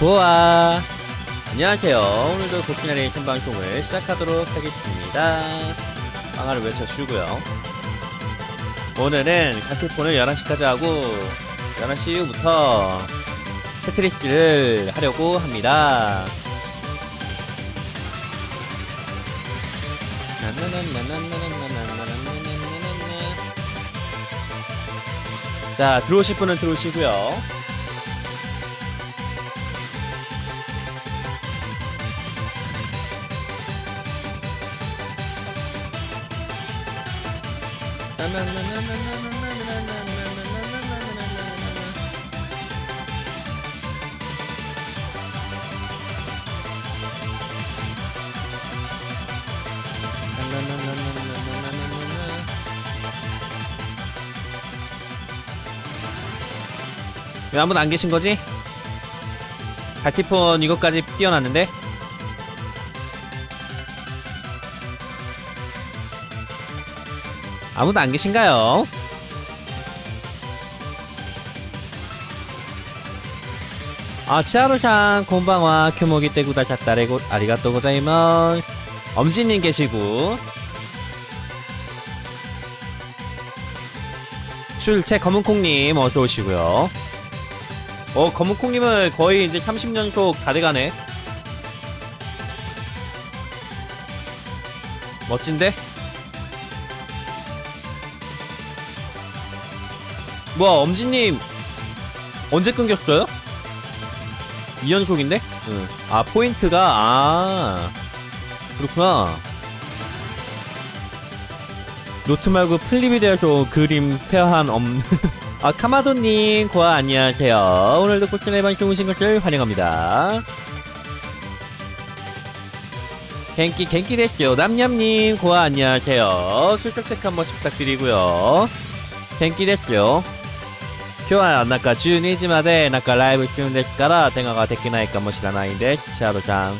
고아 안녕하세요. 오늘도 도끼나리 생방송을 시작하도록 하겠습니다. 빵화를 외쳐주고요. 오늘은 카티폰을 11시까지 하고 11시 이후부터 테트리스를 하려고 합니다. 자, 들어오실 분은 들어오시고요. 왜 아무도 안 계신 거지? 갈티폰 이것까지 띄워놨는데? 아무도 안 계신가요? 아, 치아로상 곤방와 큐모기 떼구다 잣다레고 아리가또 고자이먼. 엄지님 계시고 출첵 검은콩님 어서오시고요. 검은콩님은 거의 이제 30연속 다 돼가네. 멋진데? 뭐야, 엄지님 언제 끊겼어요? 2연속인데? 응. 아, 포인트가, 그렇구나. 노트 말고 플립이 되어서 그림 태어한 아, 카마도님, 고아 안녕하세요. 오늘도 꽃전의 방송 오신 것을 환영합니다. 갱끼 됐어요. 남냠님, 고아 안녕하세요. 출석 체크 한 번씩 부탁드리고요. 갱끼 됐어요. 今日はなんか12時までなんかライブ中ですから電話ができないかもしれないんです。チャードちゃん。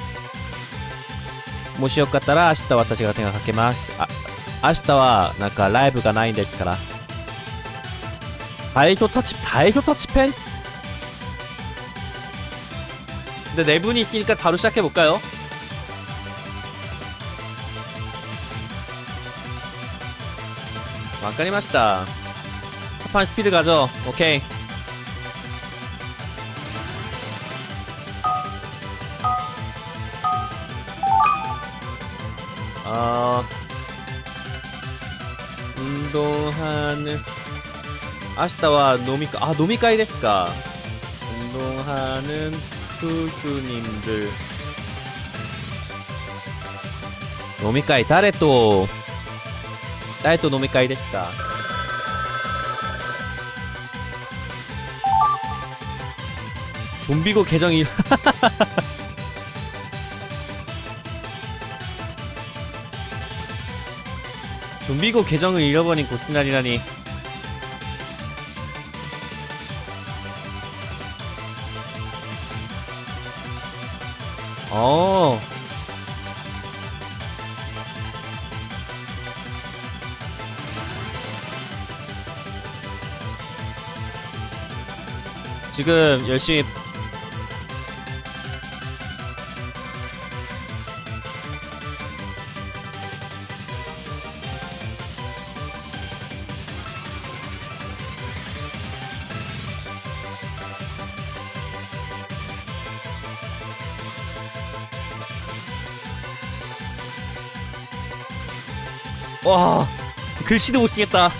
もしよかったら明日私が電話かけます。明日はなんかライブがないんですから。다이소 터치펜? 근데 네 분이 있으니까 바로 시작해볼까요? 와까리마시다. 한 스피드 가죠. 오케이. 운동하는 아시다와 노미까이 됐을까? 운동하는 투수님들 노미까이誰と노미까이 됐을까? 좀비고 계정이 좀비고 계정을 잃어버린 고스날이라니. 지금 열심히 와, 글씨도 못 쓰겠다.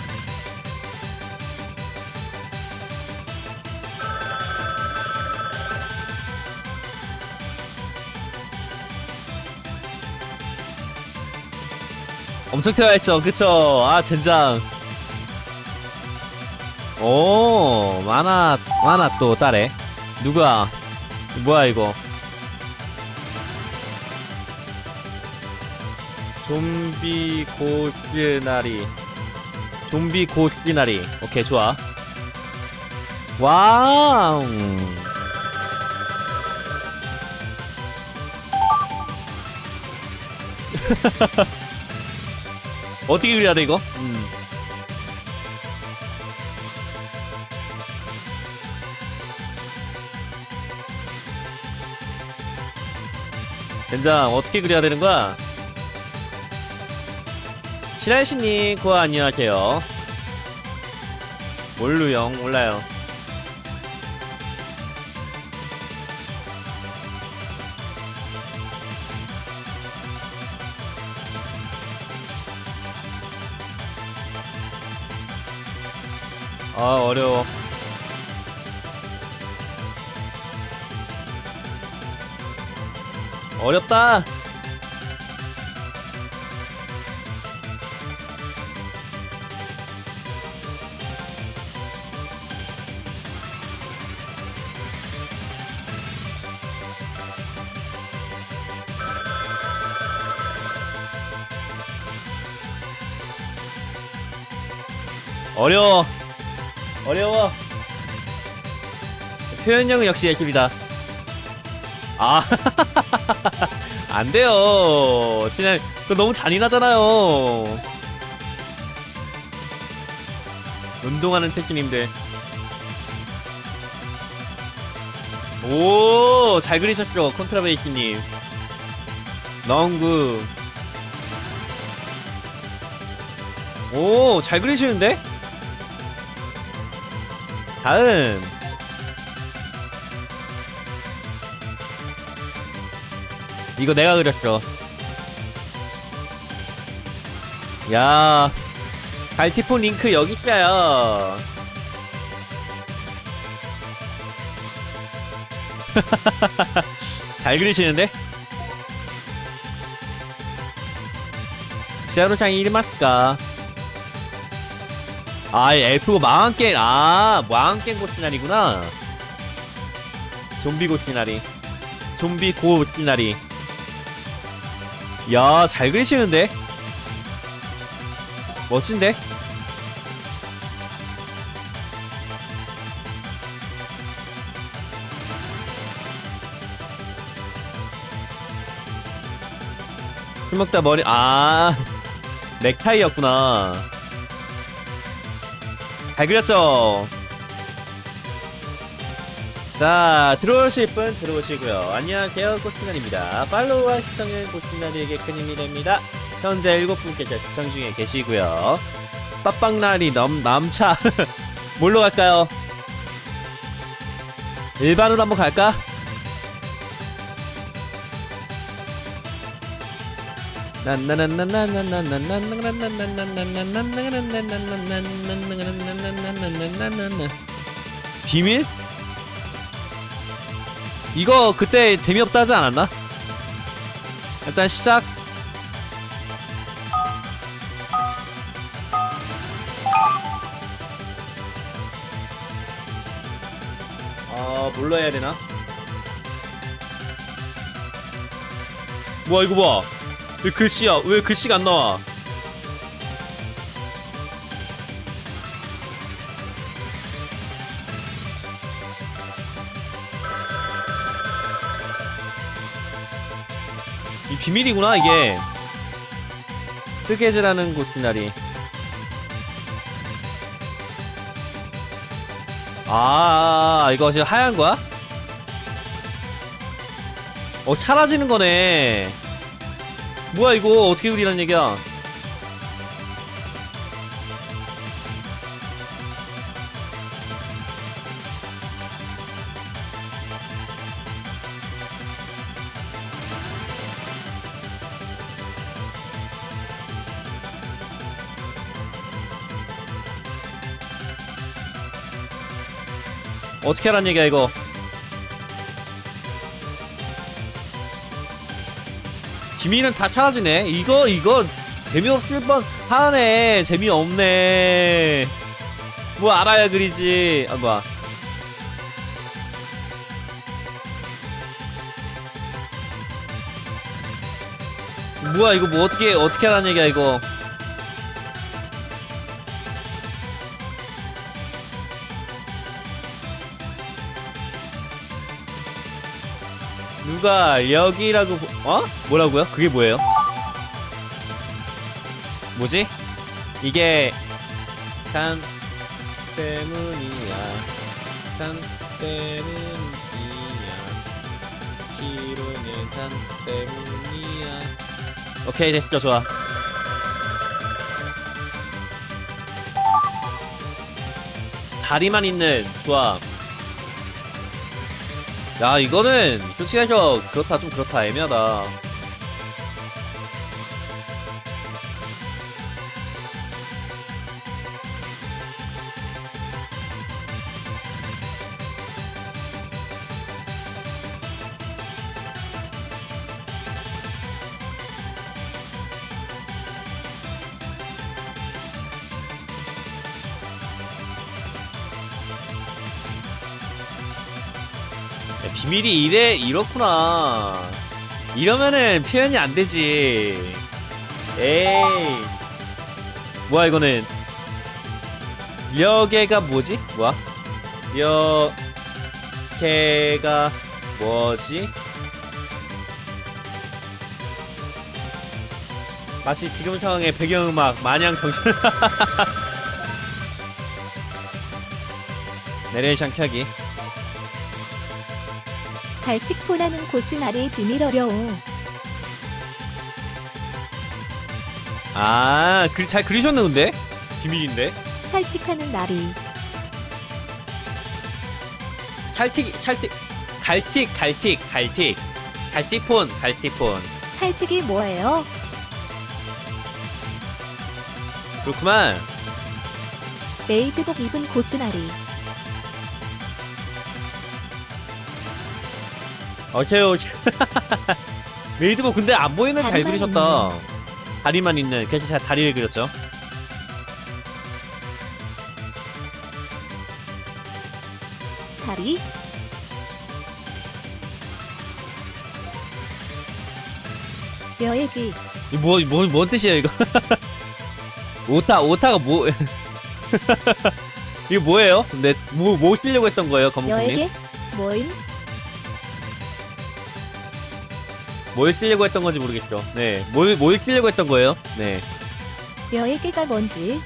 엄청 태워했죠, 그쵸? 아, 젠장. 오, 마나 또 딸에 누구야? 뭐야 이거? 좀비 고스나리. 오케이, 좋아. 와우. 어떻게 그려야 돼 이거? 젠장 어떻게 그려야 되는 거야? 신한신님 고아 안녕하세요. 몰루형 몰라요. 아 어려워. 어렵다. 어려워. 어려워. 표현력은 역시 예술이다. 아, 안 돼요. 그냥 그거 너무 잔인하잖아요. 운동하는 새끼님들. 오, 잘 그리셨죠, 콘트라베이키님. 너무 오, 잘 그리시는데? 다음. 이거 내가 그렸죠. 야, 갈티폰 링크 여기 있어요. 잘 그리시는데? 시아로샹 이리마스까? 아, 엘프고 망한깽, 망한깽 고시나리구나. 좀비 고시나리. 좀비 고시나리. 야, 잘 그리시는데? 멋진데? 술 먹다 머리, 넥타이였구나. 잘 그렸죠? 자, 들어오실 분 들어오시고요. 안녕하세요, 꽃피날입니다. 팔로우와 시청은 꽃피날이에게 큰 힘이 됩니다. 현재 7분께서 시청 중에 계시고요. 빠빵날이 남차 뭘로 갈까요? 일반으로 한번 갈까? 비밀? 이거 그때 재미없다 하지 않았나? 일단 시작. 뭘로 해야 되나? 뭐야, 이거 봐. 왜 글씨야? 왜 글씨가 안 나와? 이 비밀이구나, 이게. 뜨개질하는 곳이나리. 이거 지금 하얀 거야? 사라지는 거네. 뭐야, 이거 어떻게 그리란 얘기야? 어떻게 하란 얘기야, 이거? 기미는 다 사라지네. 이거 재미없을 뻔 하네. 재미없네. 뭐 알아야 그리지. 뭐야. 뭐야, 이거 뭐 어떻게 하란 얘기야, 이거. 누가 여기라고 뭐라고요? 그게 뭐예요? 뭐지? 이게 산 때문이야. 산 때문이야. 기로는 칭찬 때문이야. 오케이, 됐어. 좋아. 다리만 있는. 좋아. 야, 이거는 솔직히 해서 그렇다, 좀 그렇다. 애매하다. 야, 비밀이 이렇구나. 이러면은 표현이 안 되지. 에이. 뭐야, 이거는. 려개가 뭐지? 뭐야? 려개가 뭐지? 마치 지금 상황의 배경음악 마냥 정신. 내레이션 켜기. 발틱폰하는 고스나리 비밀 어려워. 아, 잘 그리셨네, 근데? 비밀인데? 살틱하는 나리. 갈틱폰. 살틱이 뭐예요? 그렇구만. 메이드복 입은 고스나리. 오케이. 메이드복 근데 안 보이는 잘 다리만 그리셨다. 다리만 있는. 그래서 제가 다리를 그렸죠. 다리. 여얘기. 뭔 뜻이야, 이거? 오타가 뭐, 이거 뭐예요? 근데, 뭐 쓰려고 했던 거예요, 검은콩님? 여에게 뭐임? 뭘 쓰려고 했던 건지 모르겠죠. 네. 뭘 쓰려고 했던 거예요? 네. 여에게가 뭔지.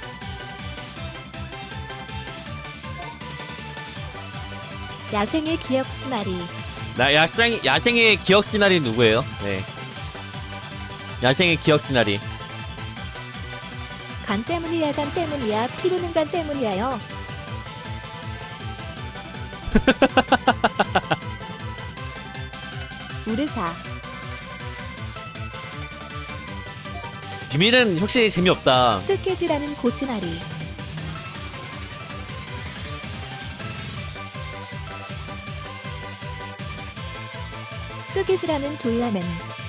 야생의 기억 스나리. 야생의 기억 시나리 누구예요? 네. 야생의 기억 시나리. 간 때문이야, 간 때문이야. 피르는 간 때문이야요. 우르사. 비밀은 확실히 재미없다. 뜨개질하는 고스나리. 뜨개질하는 졸라맨.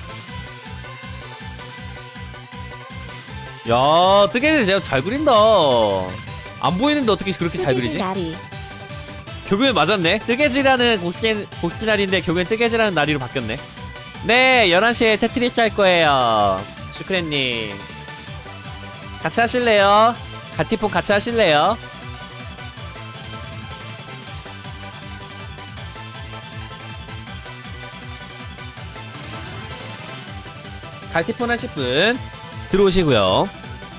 야, 뜨개질 진짜 잘 그린다. 안 보이는데 어떻게 그렇게 잘 그리지? 뜨개질 나리. 결국엔 맞았네. 뜨개질하는 곡시날인데 결국엔 뜨개질하는 나리로 바뀌었네. 네, 11시에 테트리스 할 거예요. 슈크렛님. 같이 하실래요? 가티폰 같이 하실래요? 갈티폰 하실 분 들어오시고요.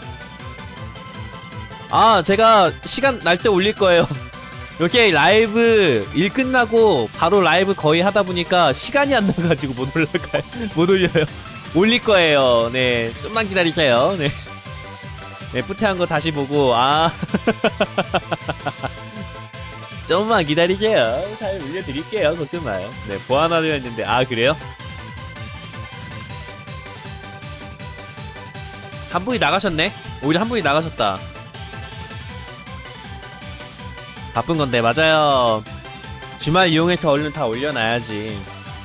아, 제가 시간 날 때 올릴 거예요. 이렇게 라이브 일 끝나고 바로 라이브 거의 하다 보니까 시간이 안 나가지고 못 올라가요. 못 올려요. 올릴 거예요. 네, 좀만 기다리세요. 네, 네, 뿌테한 거 다시 보고 좀만 기다리세요. 잘 올려드릴게요. 걱정 마요. 네, 보완하려 했는데 그래요? 한 분이 나가셨네? 오히려 한 분이 나가셨다. 바쁜 건데, 맞아요. 주말 이용해서 얼른 다 올려놔야지.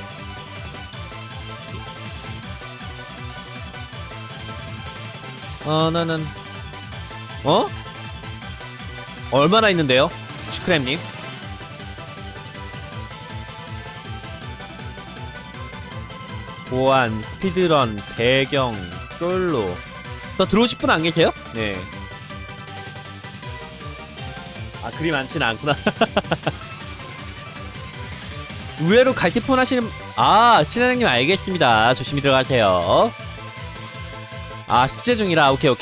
나는, 얼마나 있는데요? 슈크램님? 보안, 스피드런, 배경, 솔로. 더 들어오실 분 안 계세요? 네. 그리 많지는 않구나. 의외로 갈티폰 하시는, 친화장님 알겠습니다. 조심히 들어가세요. 숙제 중이라, 오케이.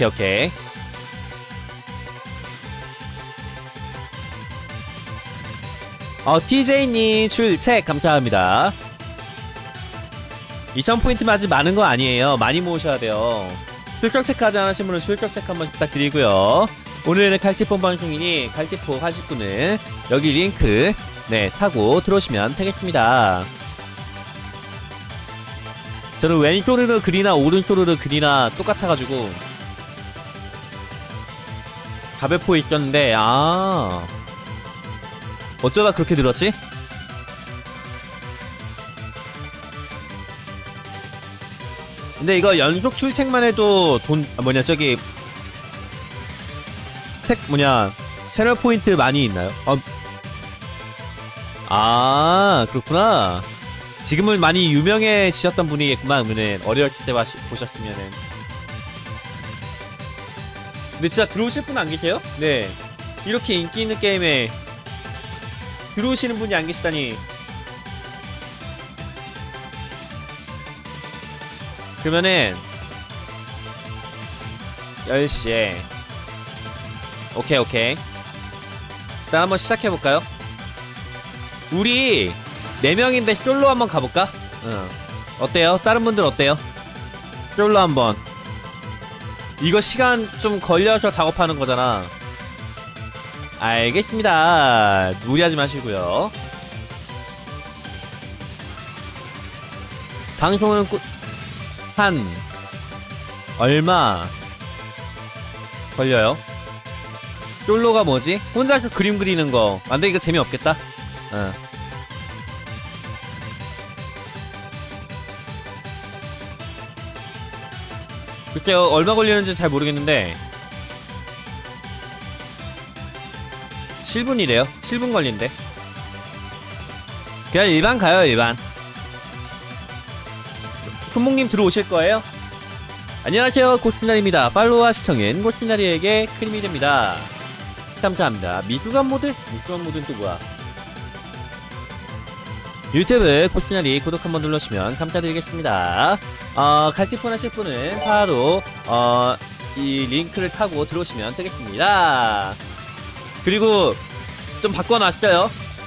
TJ님 출첵 감사합니다. 2000포인트만 아직 많은 거 아니에요. 많이 모으셔야 돼요. 출격 체크하지 않으신 분은 출격 체크 한번 부탁드리고요. 오늘은 칼티폰 방송이니 칼티폰 하실 분은 여기 링크 네 타고 들어오시면 되겠습니다. 저는 왼소르르 글이나 오른소르르 글이나 똑같아가지고 가베포에 있었는데 어쩌다 그렇게 들었지? 근데 이거 연속 출첵만 해도 저기 채널 포인트 많이 있나요? 그렇구나. 지금은 많이 유명해지셨던 분이겠구만. 그러면 어렸을 때 보셨으면은. 근데 진짜 들어오실 분 안 계세요? 네. 이렇게 인기 있는 게임에 들어오시는 분이 안 계시다니. 그러면은 10시에 오케이. 일단 한번 시작해볼까요? 우리 4명인데 솔로 한번 가볼까? 어때요? 다른 분들 어때요? 솔로 한번. 이거 시간 좀 걸려서 작업하는 거잖아. 알겠습니다. 무리하지 마시고요. 방송은 한 얼마 걸려요? 솔로가 뭐지? 혼자서 그림 그리는 거. 근데 이거 재미없겠다. 글쎄요, 얼마 걸리는지는 잘 모르겠는데 7분이래요. 7분 걸린대. 그냥 일반 가요, 일반. 손목님 들어오실 거예요? 안녕하세요, 고스나리입니다. 팔로우와 시청은 고스나리에게 큰 힘이 됩니다. 감사합니다. 미술관 모드는 또 뭐야? 유튜브 고스나리 구독 한번 눌러주시면 감사드리겠습니다. 갈티폰 하실 분은 바로 이 링크를 타고 들어오시면 되겠습니다. 그리고 좀 바꿔놨어요.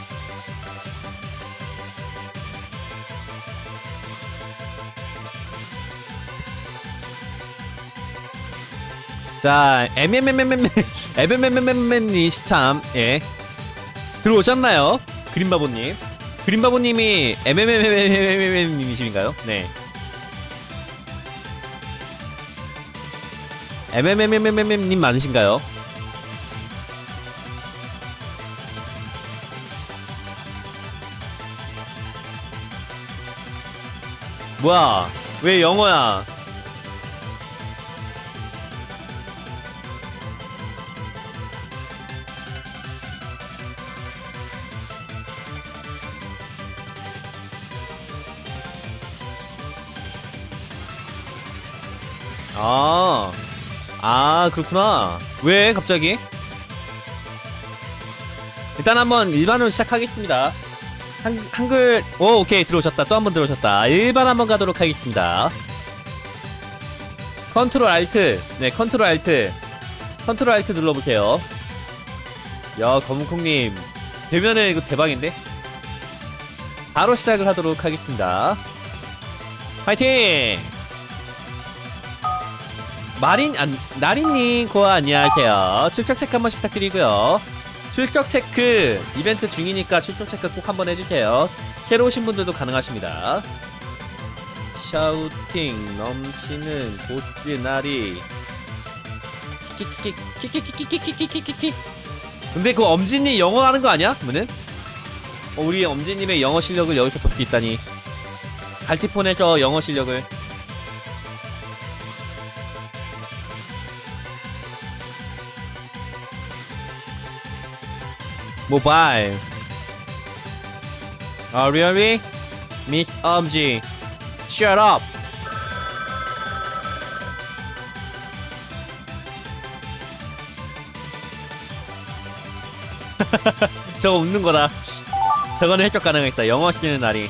자, MMMMMMMMMM님 시참, 예. 들어오셨나요? 그림바보님. 그림바보님이 MMMMMMM님이신가요? 네. MMMMMM님 맞으신가요? 뭐야? 왜 영어야? 그렇구나. 왜 갑자기? 일단 한번 일반으로 시작하겠습니다. 한글 오케이 들어오셨다. 또 한번 들어오셨다. 일반 한번 가도록 하겠습니다. 컨트롤 알트. 네, 컨트롤 알트 눌러보세요. 야, 검은콩님 되면은 이거 대박인데? 바로 시작을 하도록 하겠습니다. 파이팅! 나린님 고아 안녕하세요. 출격 체크 한번 부탁드리고요. 출격 체크 이벤트 중이니까 출격 체크 꼭 한번 해주세요. 새로 오신 분들도 가능하십니다. 샤우팅 넘치는 고스나리. 키키키키키키키키키키키키키키. 근데 그 엄지님 영어 하는 거 아니야? 그러면은? 우리 엄지님의 영어 실력을 여기서 볼 수 있다니. 갈티폰에서 영어 실력을. 모바일. Really? Miss 엄지. Shut up. 저거 웃는 거다. 저거는 해적 가능했다. 영어 쓰는 날이.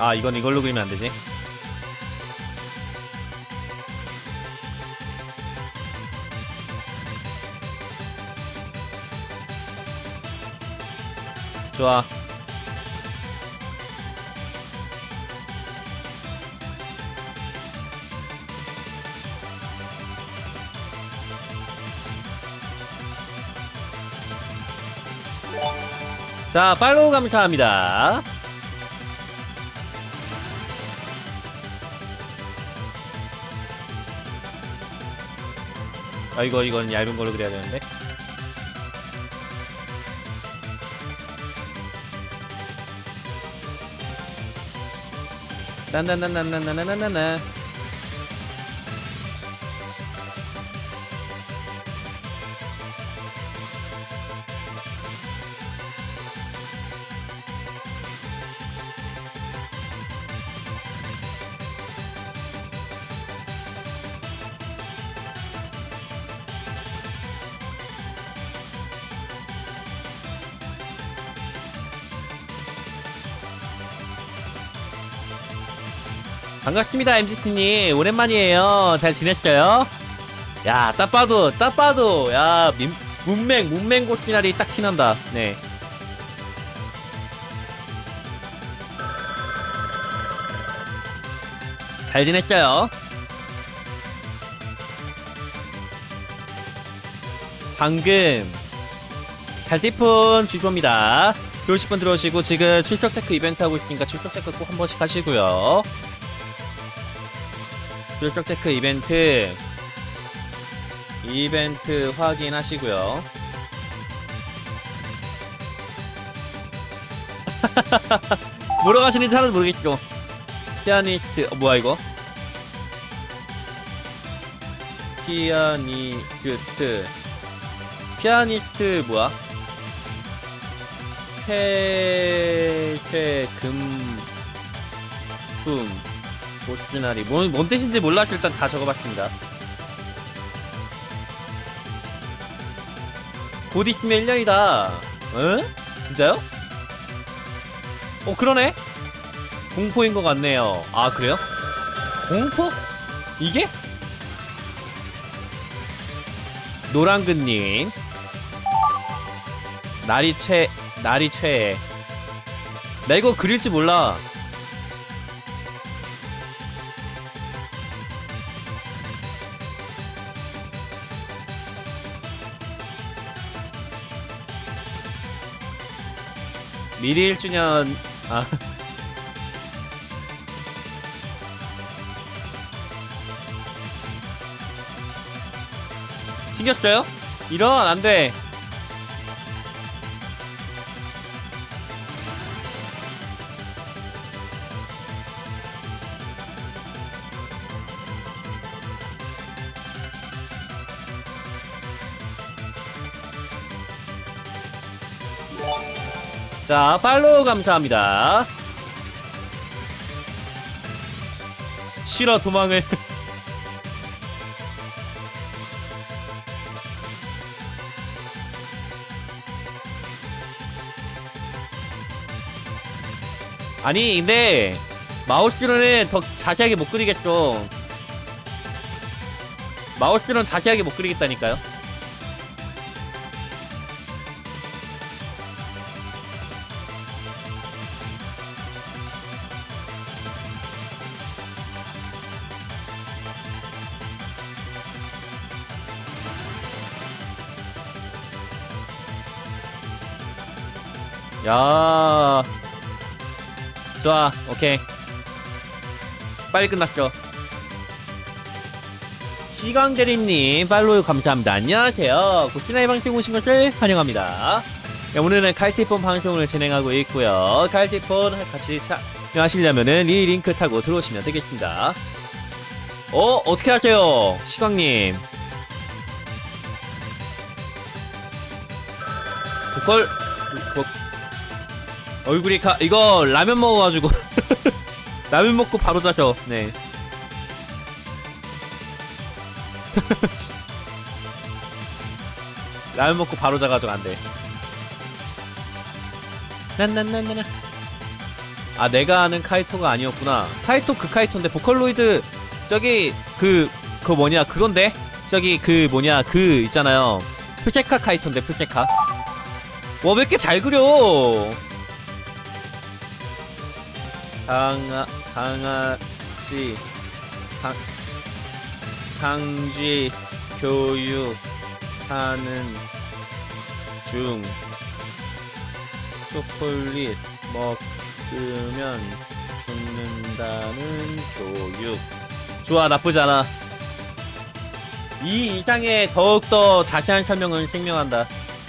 아, 이건 이걸로 그리면 안 되지. 좋아. 자, 팔로우 감사합니다. 아, 이건 얇은 걸로 그려야 되는데. 나나나나나나나나나. 반갑습니다, MGT님. 오랜만이에요. 잘 지냈어요? 야, 딱 봐도, 야, 문맹 고치나리 딱 티난다. 네. 잘 지냈어요? 방금, 달티폰 주소입니다. 들어오실 분 들어오시고, 지금 출석 체크 이벤트 하고 있으니까 출석 체크 꼭 한 번씩 하시고요. 출석 체크 이벤트 확인하시고요. 뭐로 가시는지 하나도 모르겠죠. 피아니스트 뭐야 이거? 피아니스트 뭐야? 보스나리 뭔 뜻인지 몰라서 일단 다 적어봤습니다. 곧 있으면 1년이다. 응? 진짜요? 그러네? 공포인 것 같네요. 아, 그래요? 공포? 이게? 노랑근님. 날이 최애. 나 이거 그릴지 몰라. 미리 1주년. 아. 튕겼어요? 이런 안돼. 자, 팔로우 감사합니다. 싫어, 도망을. 아니, 근데 마우스로는 더 자세하게 못 그리겠죠. 마우스로는 자세하게 못 그리겠다니까요. 야, 좋아, 오케이. 빨리 끝났죠. 시광대리님 팔로우 감사합니다. 안녕하세요. 고스나이 방송 오신 것을 환영합니다. 네, 오늘은 칼티폰 방송을 진행하고 있고요. 칼티폰 같이 참여하시려면은 이 링크 타고 들어오시면 되겠습니다. 어떻게 하세요, 시광님? 그걸 얼굴이 이거 라면 먹어가지고 라면 먹고 바로 자셔. 네. 라면 먹고 바로 자가지고 안돼. 난난난난. 아, 내가 아는 카이토가 아니었구나. 카이토 그 카이토인데 보컬로이드 저기 그 뭐냐 그건데 저기 그 뭐냐 그 있잖아요. 푸세카 카이토인데 푸세카. 와, 왜 이렇게 잘 그려? 강아지 강쥐 교육하는 중. 초콜릿 먹으면 죽는다는 교육. 좋아, 나쁘지 않아. 이 이상의 더욱더 자세한 설명은 생명한다.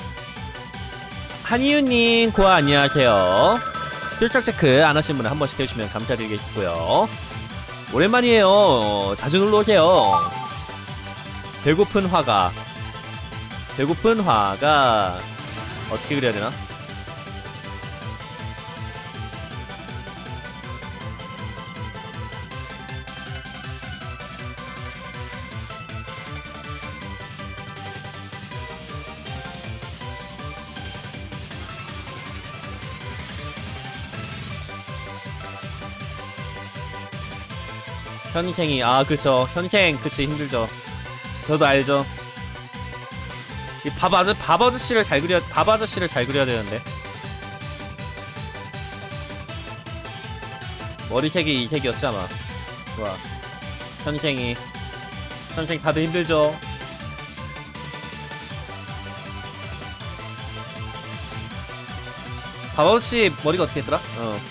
한이유님 고아 안녕하세요. 필적 체크 안 하신 분은 한 번씩 해주시면 감사드리겠고요. 오랜만이에요. 자주 놀러오세요. 배고픈 화가 어떻게 그려야 되나? 현생이, 아, 그쵸. 현생, 그치, 힘들죠. 저도 알죠. 이 밥 아저씨를 잘 그려야 되는데. 머리색이 이 색이었지, 아마. 좋아. 현생 다들 힘들죠. 밥 아저씨 머리가 어떻게 했더라?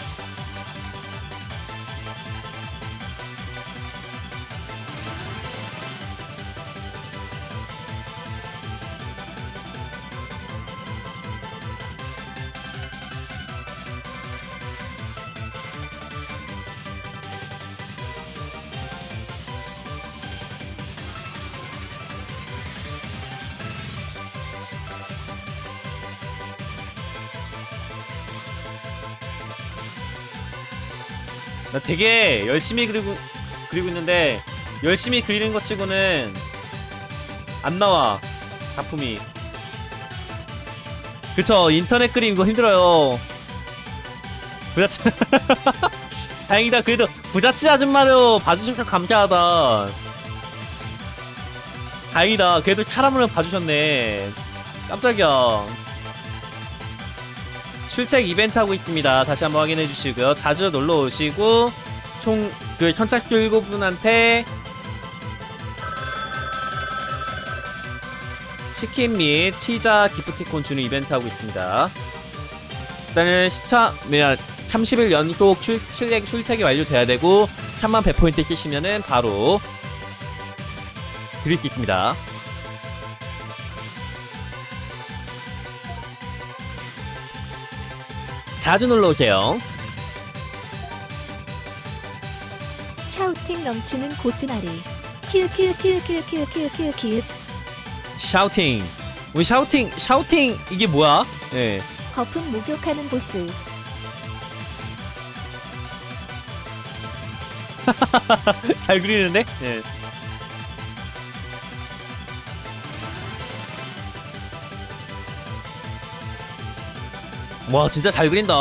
나 되게 열심히 그리고 있는데 열심히 그리는 것 치고는 안 나와 작품이. 그쵸, 인터넷 그림 이거 힘들어요. 부잣집 다행이다. 그래도 부잣집 아줌마도 봐주셔서 감사하다. 다행이다. 그래도 사람을 봐주셨네. 깜짝이야. 출첵 이벤트 하고 있습니다. 다시 한번 확인해 주시고요. 자주 놀러 오시고 총 그 선착순 7분한테 치킨 및 피자 기프티콘 주는 이벤트 하고 있습니다. 일단은 30일 연속 출첵이 완료돼야 되고 3만 100포인트 쓰시면은 바로 드릴 수 있습니다. 자주 놀러오세요. 샤우팅 넘치는 고스나리. 키읔. 샤우팅. 우리 샤우팅 이게 뭐야? 네. 거품 목욕하는 보스. 잘 그리는데? 네. 와, 진짜 잘 그린다.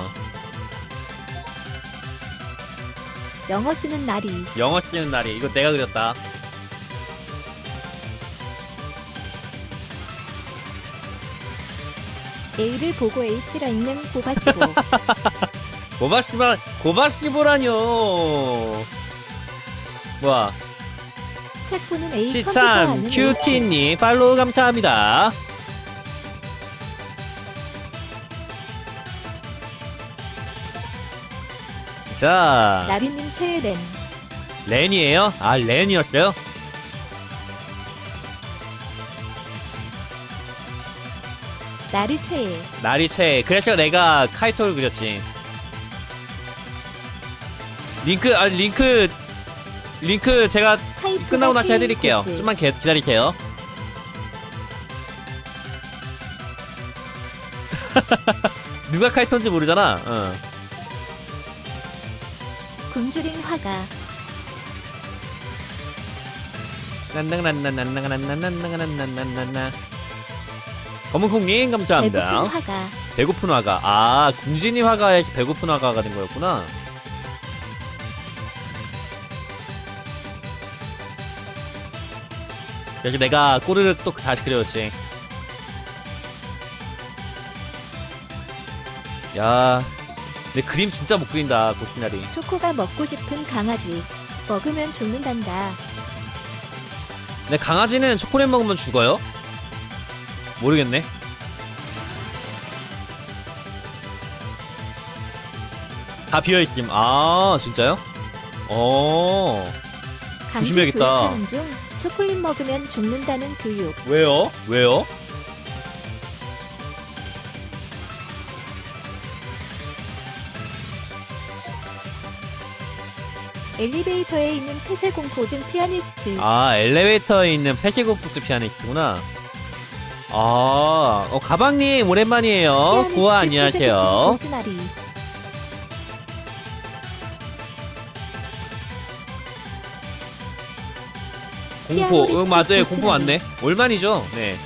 영어 쓰는 날이. 영어 쓰는 날이. 이거 내가 그렸다. A를 보고 H라 읽는 고바스보. 고바스보라뇨. 뭐야? 책 보는 A 컴퓨터 시참 하는 큐티님 팔로우 감사합니다. 자, 나비님 최애 램. 렌이에요? 아, 렌이었어요? 나리 최애. 날이 최. 그래서 내가 카이토를 그렸지. 링크 제가 카이토가 끝나고 나서 최애 해드릴게요. 코스. 좀만 기다리세요. 누가 카이토인지 모르잖아. 굶주린 화가. 난난난난난난난난난난난난난난 검은콩님 배고픈 감사합니다. 화가. 배고픈 화가. 아, 궁진이 화가에 배고픈 화가가 된 거였구나. 여기 내가 꼬르륵 또 다시 그려줬지. 야, 내 그림 진짜 못 그린다, 고시나리. 초코가 먹고 싶은 강아지. 먹으면 죽는단다. 근데 강아지는 초콜릿 먹으면 죽어요? 모르겠네. 다 비어있음. 아, 진짜요? 강제 조심해야겠다. 교육하는 중 초콜릿 먹으면 죽는다는 교육. 왜요? 왜요? 엘리베이터에 있는 폐쇄공포증 피아니스트. 아, 엘리베이터에 있는 폐쇄공포증 피아니스트구나. 아, 가방님 오랜만이에요. 고아 안녕하세요. 고스나리. 공포, 응 맞아요. 고스나리. 공포 맞네. 올만이죠. 네.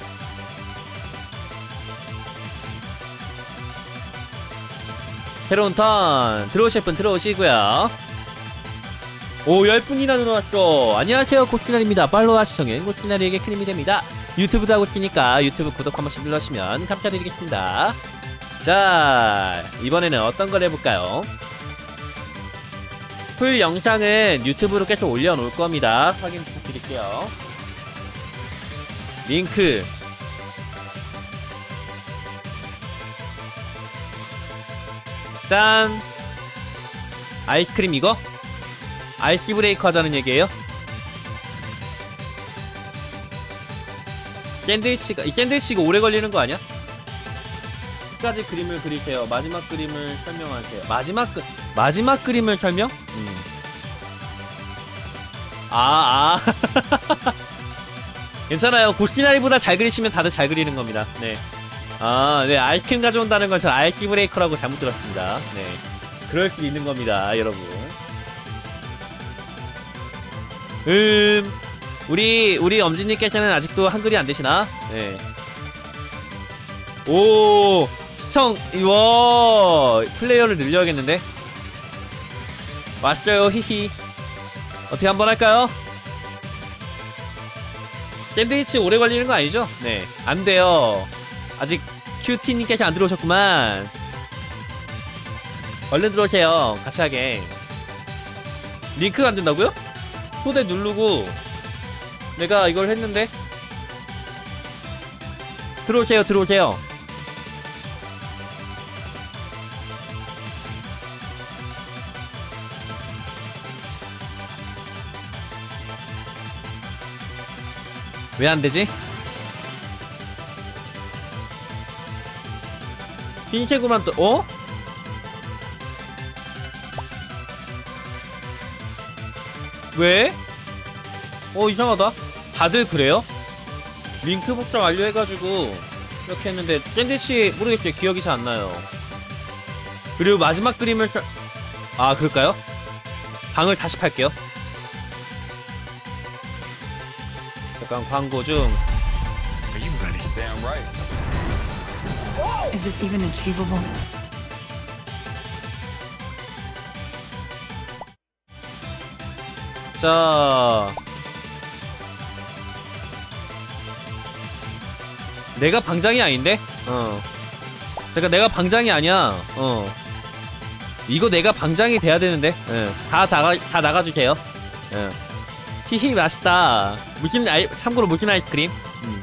새로운 턴 들어오실 분 들어오시고요. 오, 10분이나 늘어났어. 안녕하세요, 고스나리입니다. 팔로우와 시청은 고스나리에게 큰 힘이 됩니다. 유튜브도 하고 있으니까 유튜브 구독 한 번씩 눌러주시면 감사드리겠습니다. 자, 이번에는 어떤 걸 해볼까요? 풀 영상은 유튜브로 계속 올려놓을 겁니다. 확인 부탁드릴게요. 링크 짠! 아이스크림 이거? 아이스 브레이커 하자는 얘기예요? 샌드위치가, 이 샌드위치가 오래 걸리는 거 아니야? 끝까지 그림을 그리세요. 마지막 그림을 설명하세요. 마지막 그림을 설명? 괜찮아요. 고시나리보다 잘 그리시면 다들 잘 그리는 겁니다. 네. 아, 네. 아이스크림 가져온다는 건 전 아이스 브레이커라고 잘못 들었습니다. 네. 그럴 수 있는 겁니다, 여러분. 우리 엄지님께서는 아직도 한글이 안 되시나? 네. 오, 시청, 와, 플레이어를 늘려야겠는데? 왔어요, 히히. 어떻게 한번 할까요? 샌드위치 오래 걸리는 거 아니죠? 네. 안 돼요. 아직 큐티님께서 안 들어오셨구만. 얼른 들어오세요. 같이 하게. 링크가 안 된다고요? 초대 누르고 내가 이걸 했는데. 들어오세요, 들어오세요. 왜 안 되지? 흰색으로만 또, 어? 왜? 이상하다. 다들 그래요? 링크 복잡 완료해가지고 이렇게 했는데 샌드위치 모르겠어요. 기억이 잘 안 나요. 그리고 마지막 그림을 아, 그럴까요? 방을 다시 팔게요. 약간 광고 중. Is this even achievable? 자, 내가 방장이 아닌데? 그러니까 내가 방장이 아니야. 이거 내가 방장이 돼야 되는데. 다 나가주세요. 히히, 맛있다. 참고로 무슨 아이스크림?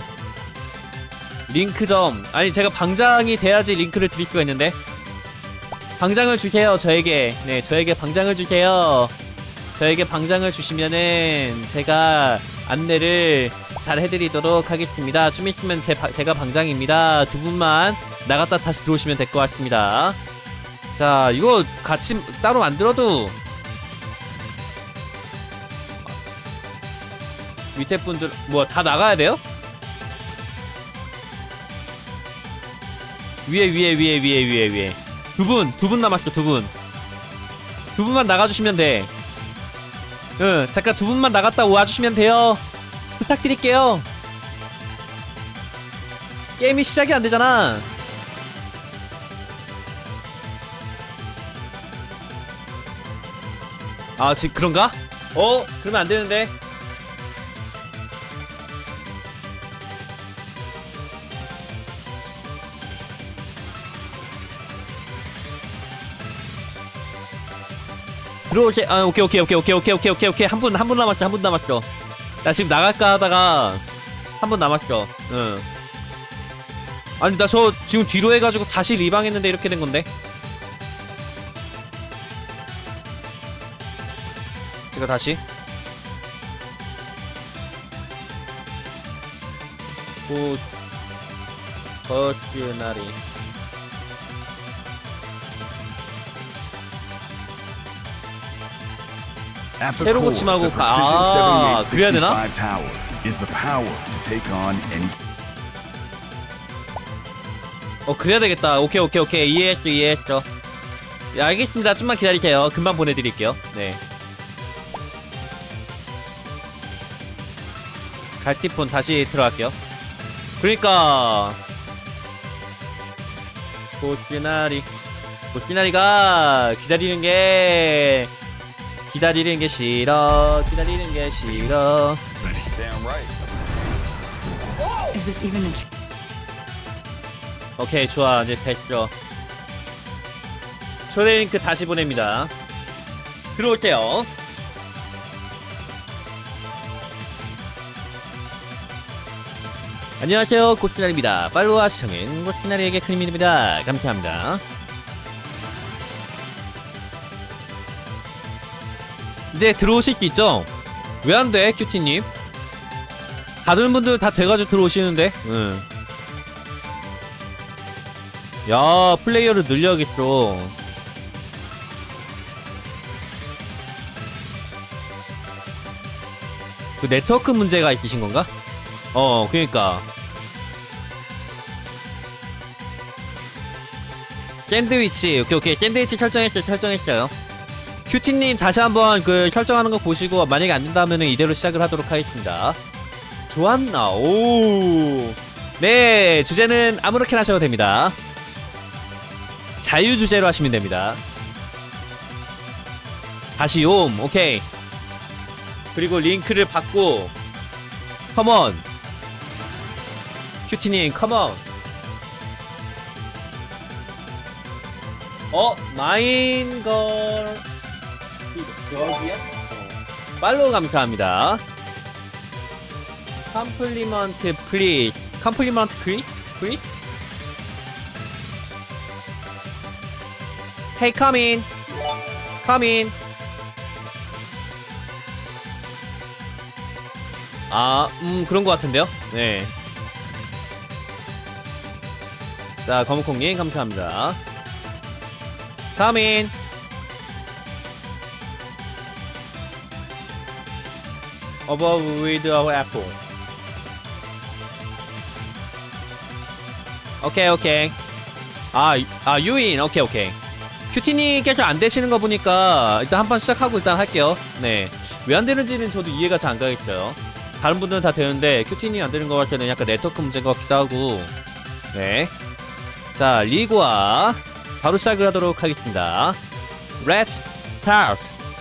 링크점. 아니, 제가 방장이 돼야지 링크를 드릴 수가 있는데. 방장을 주세요, 저에게. 네, 저에게 방장을 주세요. 저에게 방장을 주시면은 제가 안내를 잘 해드리도록 하겠습니다. 좀 있으면 제가 방장입니다. 두 분만 나갔다 다시 들어오시면 될 것 같습니다. 자, 이거 같이 따로 만들어도 밑에 분들 뭐 다 나가야 돼요? 위에 두 분 남았어. 두 분만 나가주시면 돼. 잠깐 두 분만 나갔다 와주시면 돼요. 부탁드릴게요. 게임이 시작이 안 되잖아. 아, 지금 그런가? 그러면 안 되는데. 들어오세. 아, 오케이. 한 분 남았어. 나 지금 나갈까 하다가 한 분 남았어. 응. 아니, 나 저 지금 뒤로 해가지고 다시 리방했는데 이렇게 된 건데. 제가 다시. 버스나리. At the 새로 core, 고침하고 the Precision 그래야 되나? 7865 tower is the power to take on any. 그래야 되겠다. 오케이. 이해했어. 예, 알겠습니다. 좀만 기다리세요. 금방 보내드릴게요. 네. 갈티폰 다시 들어갈게요. 그러니까 보시나리가 기다리는 게 싫어. Damn right. Is this even a 오케이, 좋아. 이제 됐죠. 초대 링크 다시 보냅니다. 들어올게요. 안녕하세요, 고스나리입니다. 팔로우와 시청은 고스나리에게 큰 힘이 됩니다. 감사합니다. 이제 들어오실 수 있죠? 왜 안 돼, 큐티님? 다른 분들 다 돼가지고 들어오시는데? 응. 야, 플레이어를 늘려야겠어. 그 네트워크 문제가 있으신 건가? 그니까. 샌드위치, 오케이. 샌드위치 설정했어요. 큐티님 다시 한번 그 설정하는 거 보시고 만약에 안 된다면은 이대로 시작을 하도록 하겠습니다. 좋았나? 오. 네, 주제는 아무렇게나 하셔도 됩니다. 자유주제로 하시면 됩니다. 다시 오케이. 그리고 링크를 받고 컴온. 큐티님 컴온. 마인걸 여기야? 팔로우 감사합니다. 컴플리먼트 플리즈. 컴플리먼트 플리즈? Hey, come in. 그런 것 같은데요? 네. 자, 검은콩님, 감사합니다. Come in. Above with our apple. 오케이. 유인. 오케이. 큐티님께서 안 되시는 거 보니까 일단 한번 시작하고 일단 할게요. 네. 왜 안 되는지는 저도 이해가 잘 안 가겠어요. 다른 분들은 다 되는데 큐티님이 안 되는 거 같을 때는 약간 네트워크 문제인 것 같기도 하고. 네. 자, 리그와 바로 시작을 하도록 하겠습니다. Let's start.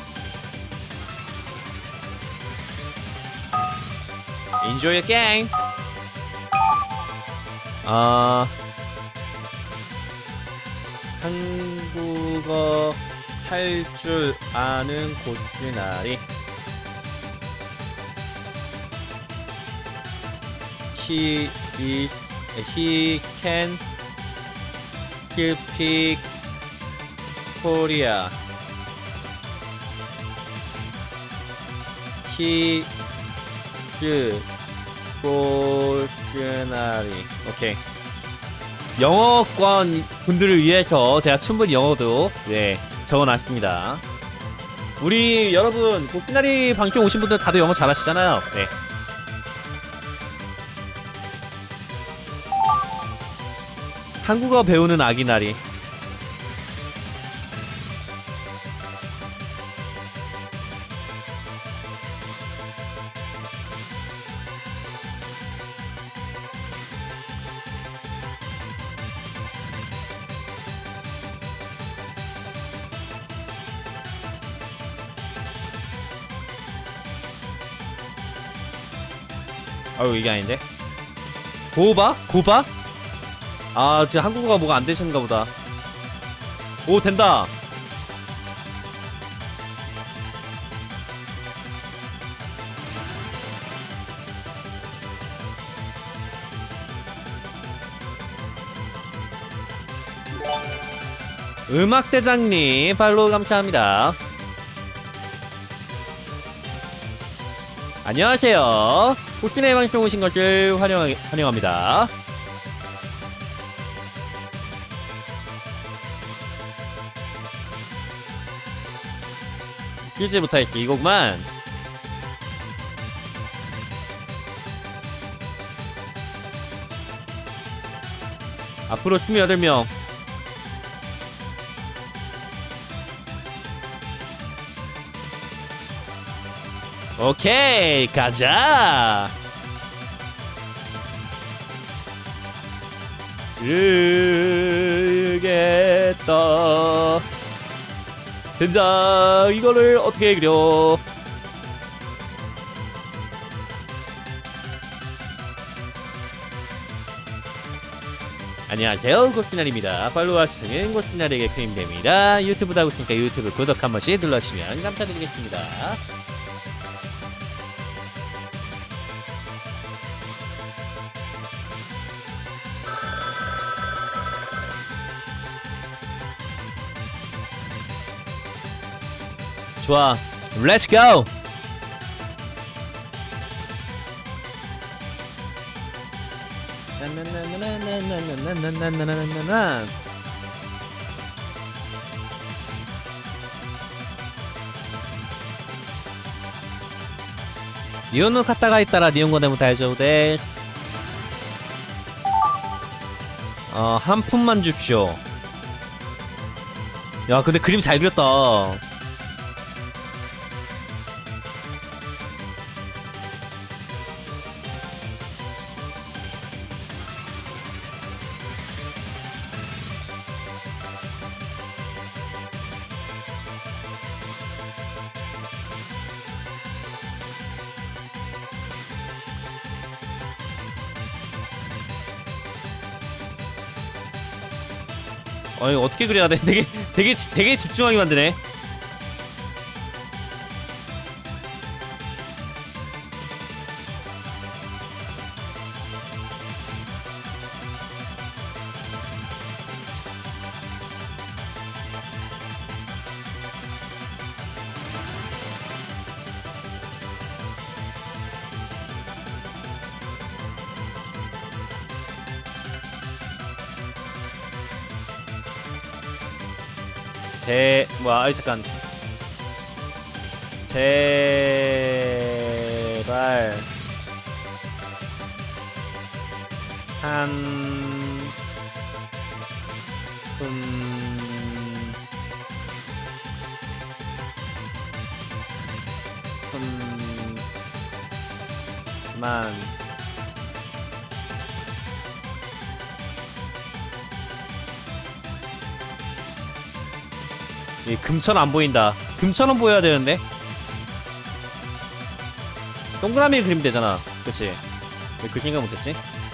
Enjoy your game. 한국어 할 줄 아는 고스나리. He can speak Korea. He is 고스나리. 오케이. 영어권 분들을 위해서 제가 충분히 영어도 적어놨습니다. 우리 여러분 고스나리 방송 오신 분들 다들 영어 잘하시잖아요. 네. 한국어 배우는 아기나리. 아유 이게 아닌데. 고바? 고바? 아 지금 한국어가 뭐가 안 되시는가 보다. 오 된다. 음악대장님 팔로우 감사합니다. 안녕하세요. 호준의 방송 오신 것을 환영합니다. 쉬지 못할게 이곡만. 앞으로 28명. 오케이 가자. 그겠다. 된장 이거를 어떻게 그려. 안녕하세요 고스날입니다. 팔로우 하시는 고스날에게 크림됩니다. 유튜브도 하고 있으니까 유튜브 구독 한 번씩 눌러주시면 감사드리겠습니다. 좋아, 렛츠 고! 니온노 카타가 있다라 니온고 데모 다이저우 데스. 한 푼만 줍쇼. 야 근데 그림 잘 그렸다. 어이 어떻게 그려야 돼? 되게 집중하게 만드네. 잠깐. 제발 한 푼만 이 금천 안 보인다. 금천은 보여야 되는데. 동그라미 그리면 되잖아. 그치? 왜 그 생각 못했지?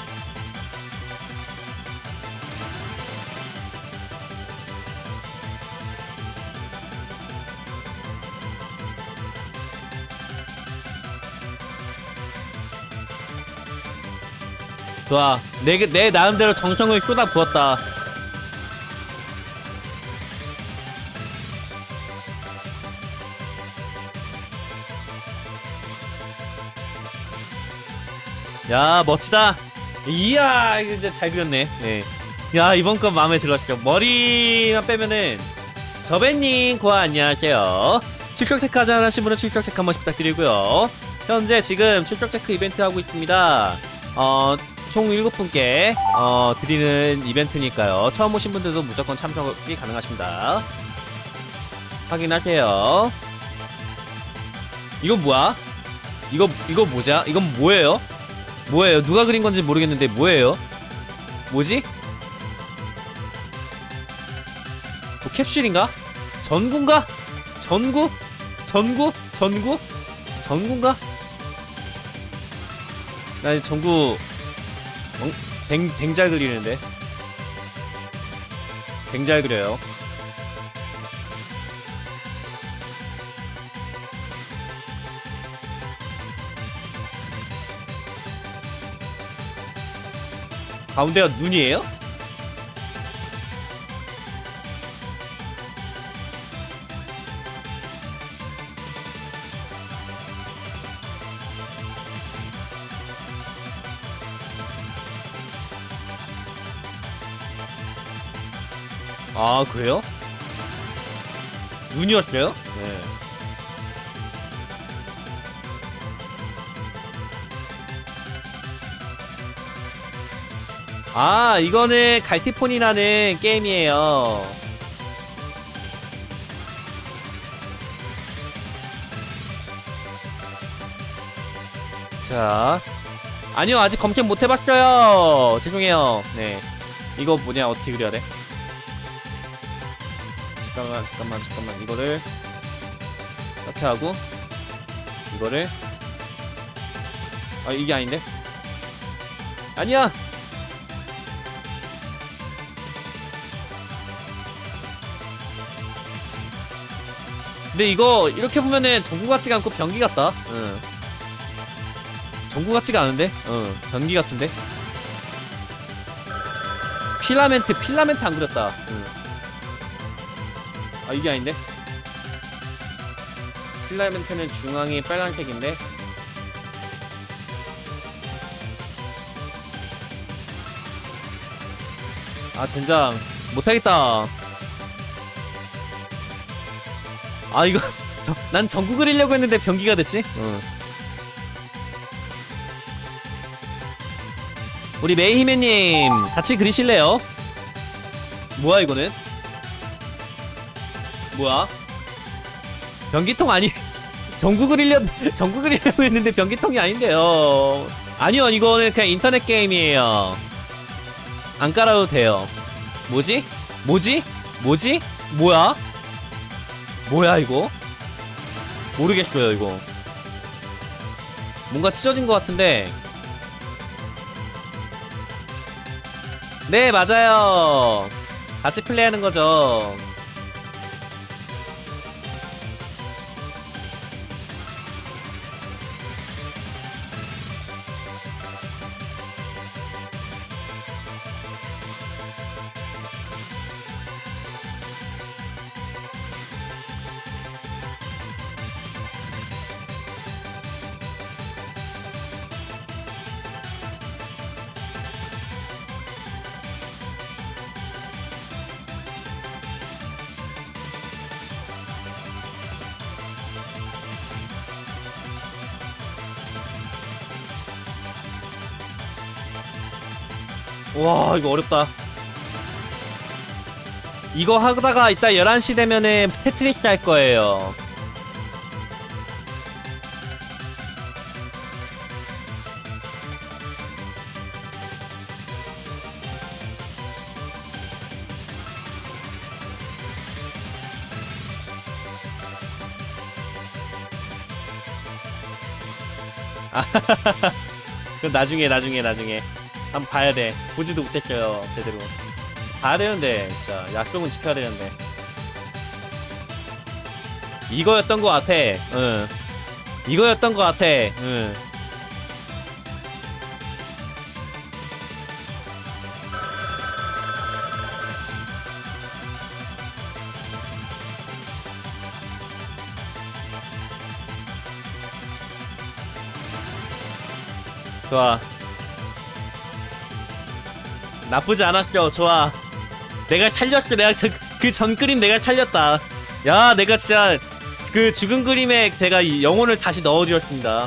좋아. 내 나름대로 정성을 쏟아 부었다. 야 멋지다. 이야 이거 진짜 잘 그렸네. 네. 야 이번 건 마음에 들었죠. 머리만 빼면은 저배님 고아 안녕하세요. 출격 체크 하신 분은 출격 체크 한 번씩 부탁드리고요. 현재 지금 출격 체크 이벤트 하고 있습니다. 총 7분께 드리는 이벤트니까요. 처음 오신 분들도 무조건 참석이 가능하십니다. 확인하세요. 이건 뭐야? 이거 뭐자? 이건 뭐예요? 뭐예요? 누가 그린 건지 모르겠는데 뭐예요? 뭐지? 뭐 캡슐인가? 전구인가? 전구? 전구? 전구? 전구인가? 난 전구 댕잘 그리는데. 댕잘 그려요. 가운데가 눈이에요? 아, 그래요? 눈이었어요? 네. 아, 이거는 갈티폰이라는 게임이에요. 자, 아니요, 아직 검색 못 해봤어요. 죄송해요. 네, 이거 뭐냐, 어떻게 그려야 돼? 잠깐만. 이거를 이렇게 하고 이거를, 아, 이게 아닌데? 아니야. 근데 이거 이렇게 보면은 전구 같지가 않고 변기 같다. 응. 전구 같지가 않은데? 응, 변기 같은데? 필라멘트 안 그렸다. 응. 아, 이게 아닌데? 필라멘트는 중앙이 빨간색인데? 아, 젠장 못하겠다. 아, 이거 난 전구 그리려고 했는데 변기가 됐지? 우리 메이히메님 같이 그리실래요? 뭐야 이거는? 뭐야? 변기통 아니? 전구 그리려고 했는데 변기통이 아닌데요. 아니요, 이거는 그냥 인터넷 게임이에요. 안 깔아도 돼요. 뭐지? 뭐야? 뭐야 이거? 모르겠어요 이거. 뭔가 찢어진 것 같은데. 네, 맞아요. 같이 플레이하는 거죠. 와, 이거 어렵다. 이거 하다가 이따 11시 되면은 테트리스 할 거예요. 그럼 나중에 한번 봐야 돼. 보지도 못했어요 제대로. 봐야 되는데 진짜 약속은 지켜야 되는데. 이거였던 것 같아. 응, 이거였던 것 같아. 응. 좋아. 나쁘지 않았어. 좋아. 내가 살렸어. 내가 그 전 그림 내가 살렸다. 야, 내가 진짜 그 죽은 그림에 제가 영혼을 다시 넣어주었습니다.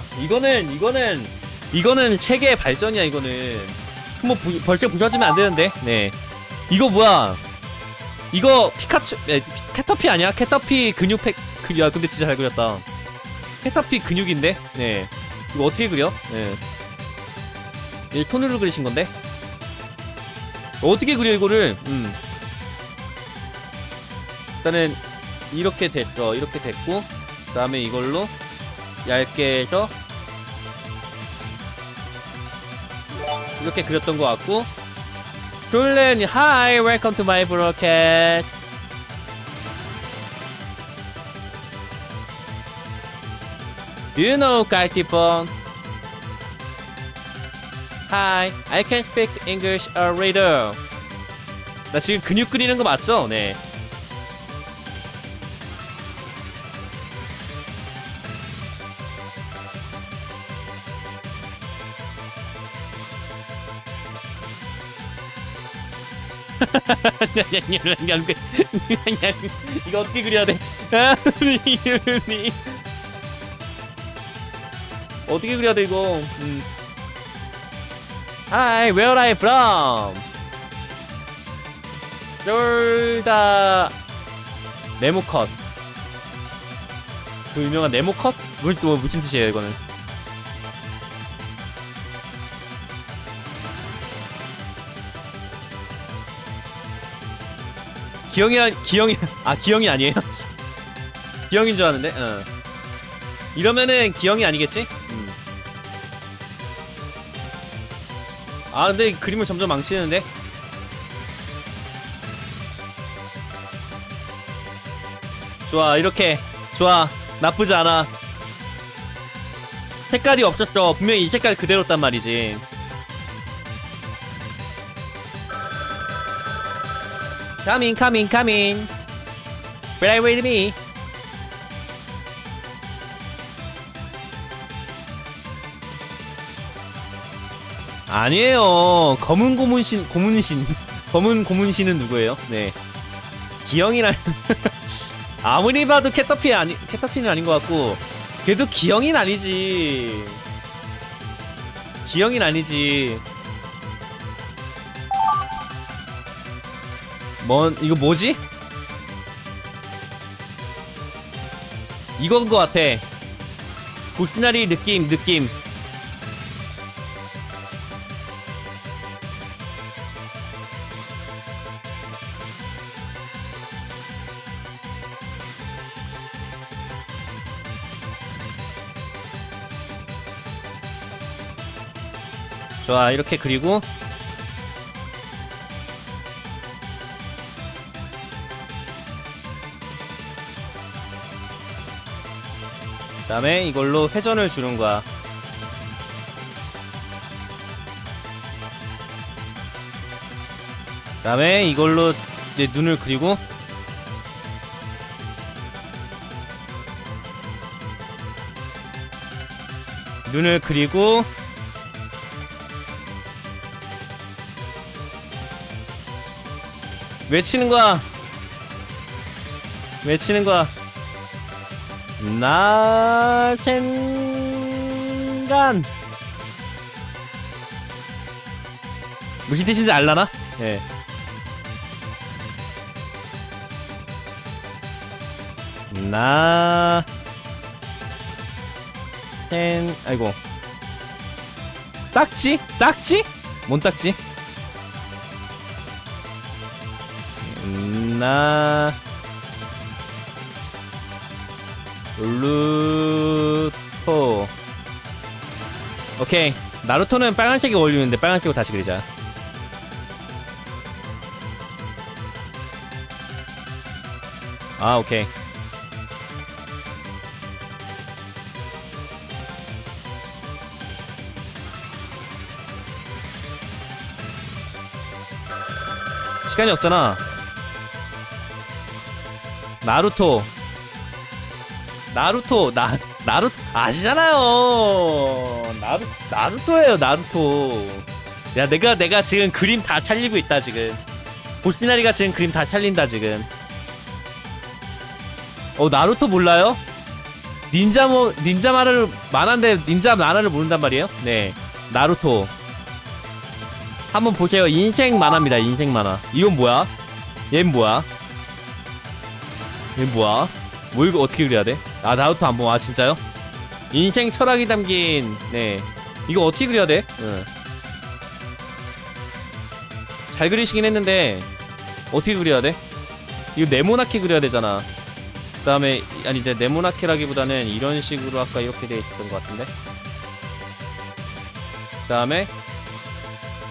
이거는 세계의 발전이야. 이거는 뭐 벌써 부서지면 안 되는데. 네. 이거 뭐야? 이거 피카츄, 캐터피 아니야? 캐터피 근육팩. 야, 근데 진짜 잘 그렸다. 캐터피 근육인데. 네. 이거 어떻게 그려? 네. 이 톤으로 그리신 건데? 어떻게 그려 이거를? 일단은 이렇게 됐어. 이렇게 됐고, 그 다음에 이걸로 얇게 해서 이렇게 그렸던 것 같고 졸렌 Hi welcome to my broadcast. Do you know 깔티폰? Hi, I can speak English a little. 나 지금 근육 그리는 거 맞죠? 네. 이거 어떻게 그려야 돼? 어떻게 그려야 돼 이거? Hi, where are I from? 쫄다 네모컷. 그 유명한 네모컷? 또 무슨 뜻이에요 이거는? 기영이 아니에요? 기영인 줄 알았는데. 이러면은 기영이 아니겠지? 아 근데 그림을 점점 망치는데. 좋아 이렇게 좋아 나쁘지 않아. 색깔이 없었어. 분명히 이 색깔 그대로였단 말이지. Coming. Play with me. 아니에요. 검은 고문신은 누구예요? 네. 기영이란 아무리 봐도 캐터피는 아닌 것 같고 그래도 기영이는 아니지. 이거 뭐지? 이건 것 같아. 보스나리 느낌. 좋아 이렇게 그리고 그 다음에 이걸로 회전을 주는 거야. 그 다음에 이걸로 이제 눈을 그리고 외치는 거야. 나 생간 무슨 뜻인지 알라나? 예. 아이고 딱지? 뭔 딱지? 루토. 오케이 나루토는 빨간색이 어울리는데 빨간색으로 다시 그리자. 아 오케이. 시간이 없잖아. 나루토 아시잖아요. 나루토예요. 야 내가 지금 그림 다 살리고 있다 지금. 보스나리가 지금 그림 다 살린다 지금. 나루토 몰라요? 닌자 만화인데 닌자 만화를 모른단 말이에요? 네 나루토 한번 보세요. 인생 만화입니다. 인생 만화. 이건 뭐야? 얘는 뭐야? 뭐 이거 어떻게 그려야 돼? 아 나루토 안 보고. 아 진짜요? 인생 철학이 담긴. 네 이거 어떻게 그려야 돼? 잘 그리시긴 했는데 어떻게 그려야 돼? 이거 네모나게 그려야 되잖아. 그 다음에 아니 네모나게라기보다는 이런 식으로 아까 이렇게 돼 있었던 것 같은데. 그 다음에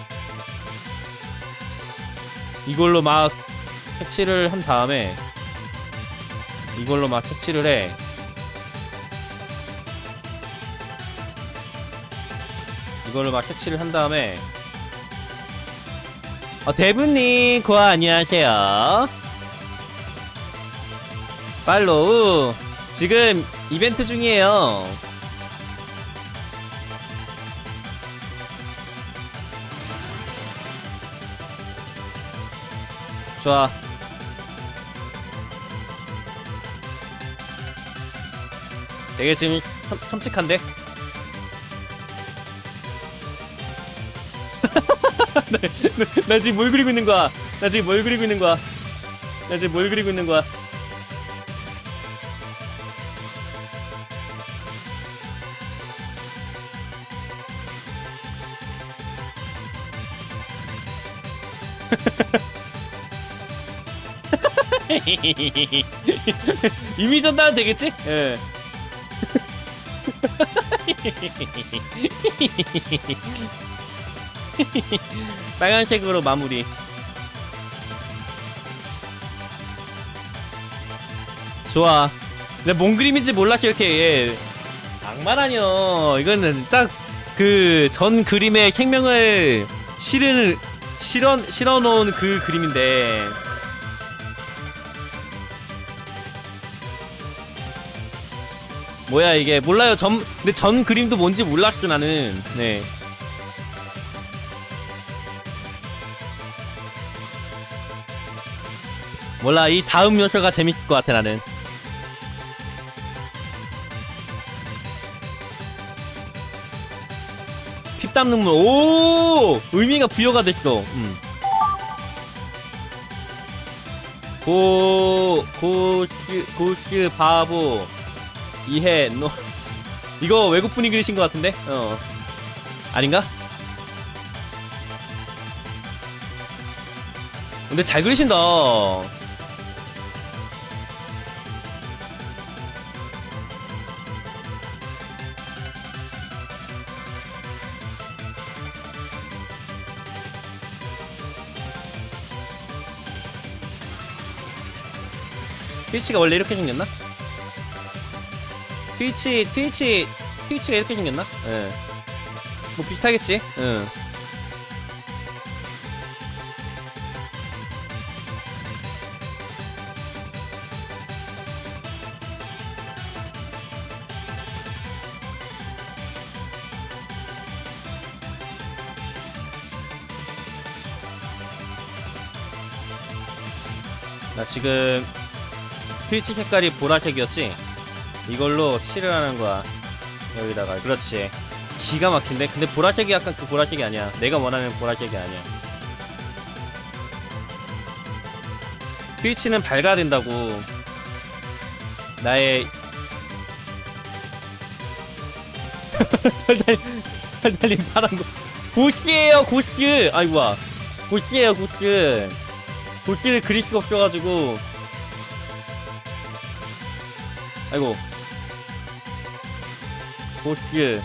이걸로 막 색칠을 한 다음에 이걸로 막 색칠을 해. 이걸로 막 색칠을 한 다음에 대분님 고아 안녕하세요. 팔로우 지금 이벤트 중이에요. 좋아. 되게 지금 섬찍한데? 나 지금 뭘 그리고 있는 거야? 나 지금 뭘 그리고 있는 거야? 나 지금 뭘 그리고 있는 거야? 이미 전달은 되겠지? 예. 빨간색으로 마무리. 좋아. 내가 뭔 그림인지 몰랐어. 이렇게 악마라뇨. 이거는 딱 그 전 그림의 생명을 실어놓은 그 그림인데. 뭐야 이게. 몰라요. 근데 전 그림도 뭔지 몰랐어 나는. 네. 몰라. 이 다음 요소가 재밌을 것 같아 나는. 피땀 눈물. 오! 의미가 부여가 됐어. 고스 바보 이해 노. 이거 외국분이 그리신 것 같은데? 아닌가? 근데 잘 그리신다. 트위치가 원래 이렇게 생겼나? 트위치가 이렇게 생겼나? 예. 뭐 비슷하겠지? 응. 나 지금 트위치 색깔이 보라색이었지? 이걸로 칠을 하는 거야. 여기다가. 그렇지. 기가 막힌데? 근데 보라색이 약간 그 보라색이 아니야. 내가 원하는 보라색이 아니야. 트위치는 밝아야 된다고. 나의 달달님 파란 거. 고스예요 고스. 아이고야. 고스예요 고스. 고스를 그릴 수가 없어가지고. 아이고. 고스.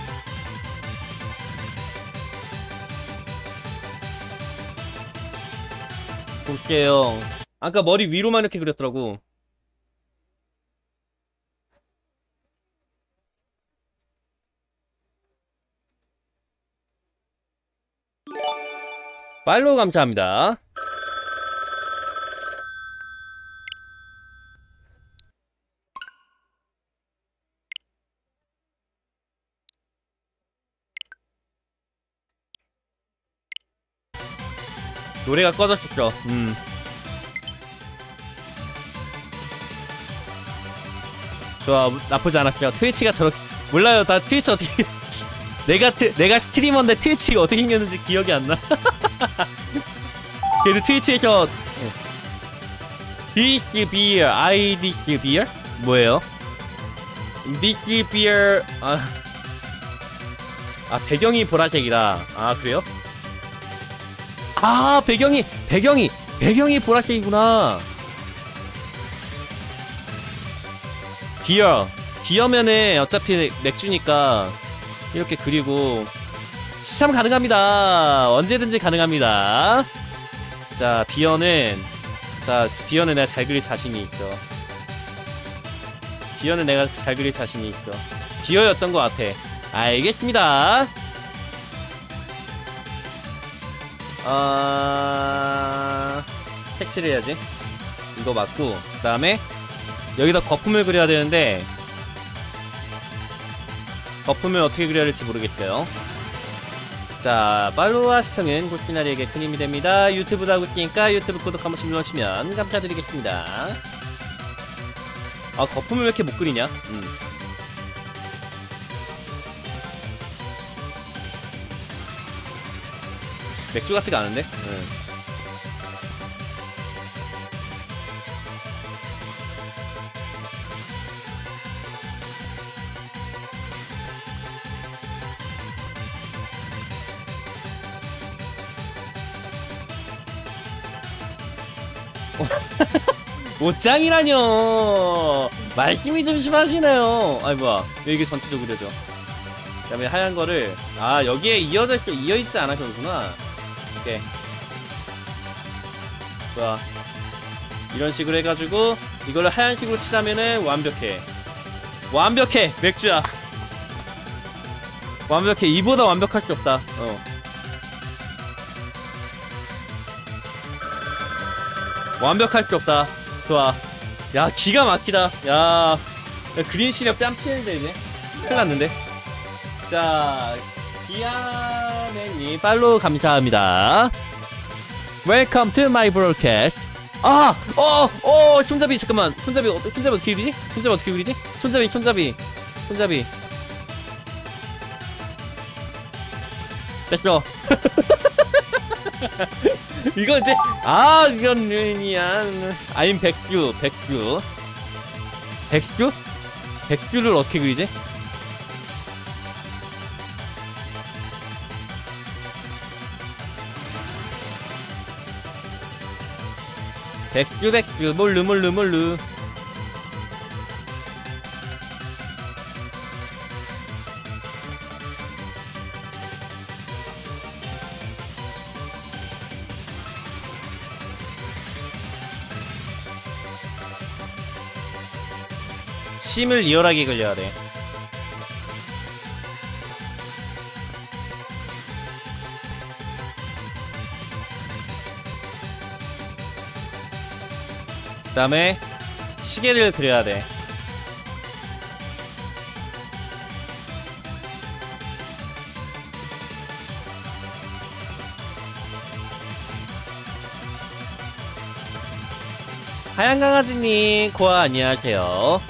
고스예요. 아까 머리 위로만 이렇게 그렸더라고. 팔로우 감사합니다. 노래가 꺼졌었죠. 좋아. 나쁘지 않았어요. 트위치가 저렇게. 몰라요. 다 트위치 어떻게. 내가 스트리머인데 트위치가 어떻게 생겼는지 기억이 안 나. 그래도 트위치에서 This beer, this beer? 뭐예요? This beer. 배경이 보라색이다. 아 그래요? 아 배경이 보라색이구나. 비어면은 어차피 맥주니까 이렇게 그리고 시참 가능합니다. 언제든지 가능합니다. 자, 비어는 내가 잘 그릴 자신이 있어. 비어는 내가 잘 그릴 자신이 있어. 비어였던 것 같아. 알겠습니다. 색칠을 해야지. 이거 맞고, 그 다음에 여기다 거품을 그려야 되는데 거품을 어떻게 그려야 할지 모르겠어요. 자, 팔로우와 시청은 골피나리에게 큰 힘이 됩니다. 유튜브도 하고 있으니까 유튜브 구독 한 번씩 눌러주시면 감사드리겠습니다. 아, 거품을 왜 이렇게 못 그리냐? 맥주 같지가 않은데? 옷장이라뇨. 말씀이 좀 심하시네요. 아이 뭐야, 여기 전체적으로 그려져. 그 다음에 하얀 거를 여기에 이어있지 않아서구나. 오케이. 좋아. 이런 식으로 해가지고 이거를 하얀색으로 칠하면은 완벽해. 맥주야. 완벽해. 이보다 완벽할 수 없다. 완벽할 수 없다. 좋아. 야, 기가 막히다. 야, 그림 실력 뺨치는데 이제 큰일 났는데. 자, 디아네님 팔로우 감사합니다. Welcome to my broadcast. 손잡이 잠깐만. 손잡이 어떻게 그리지? 손잡이. 됐어. 이거 이제 이건 눈이야. I'm 백수. 백수를 어떻게 그리지? 백수 몰루. 심을 리얼하게 그려야 돼. 그 다음에 시계를 그려야 돼. 하얀 강아지님 고아 안녕하세요.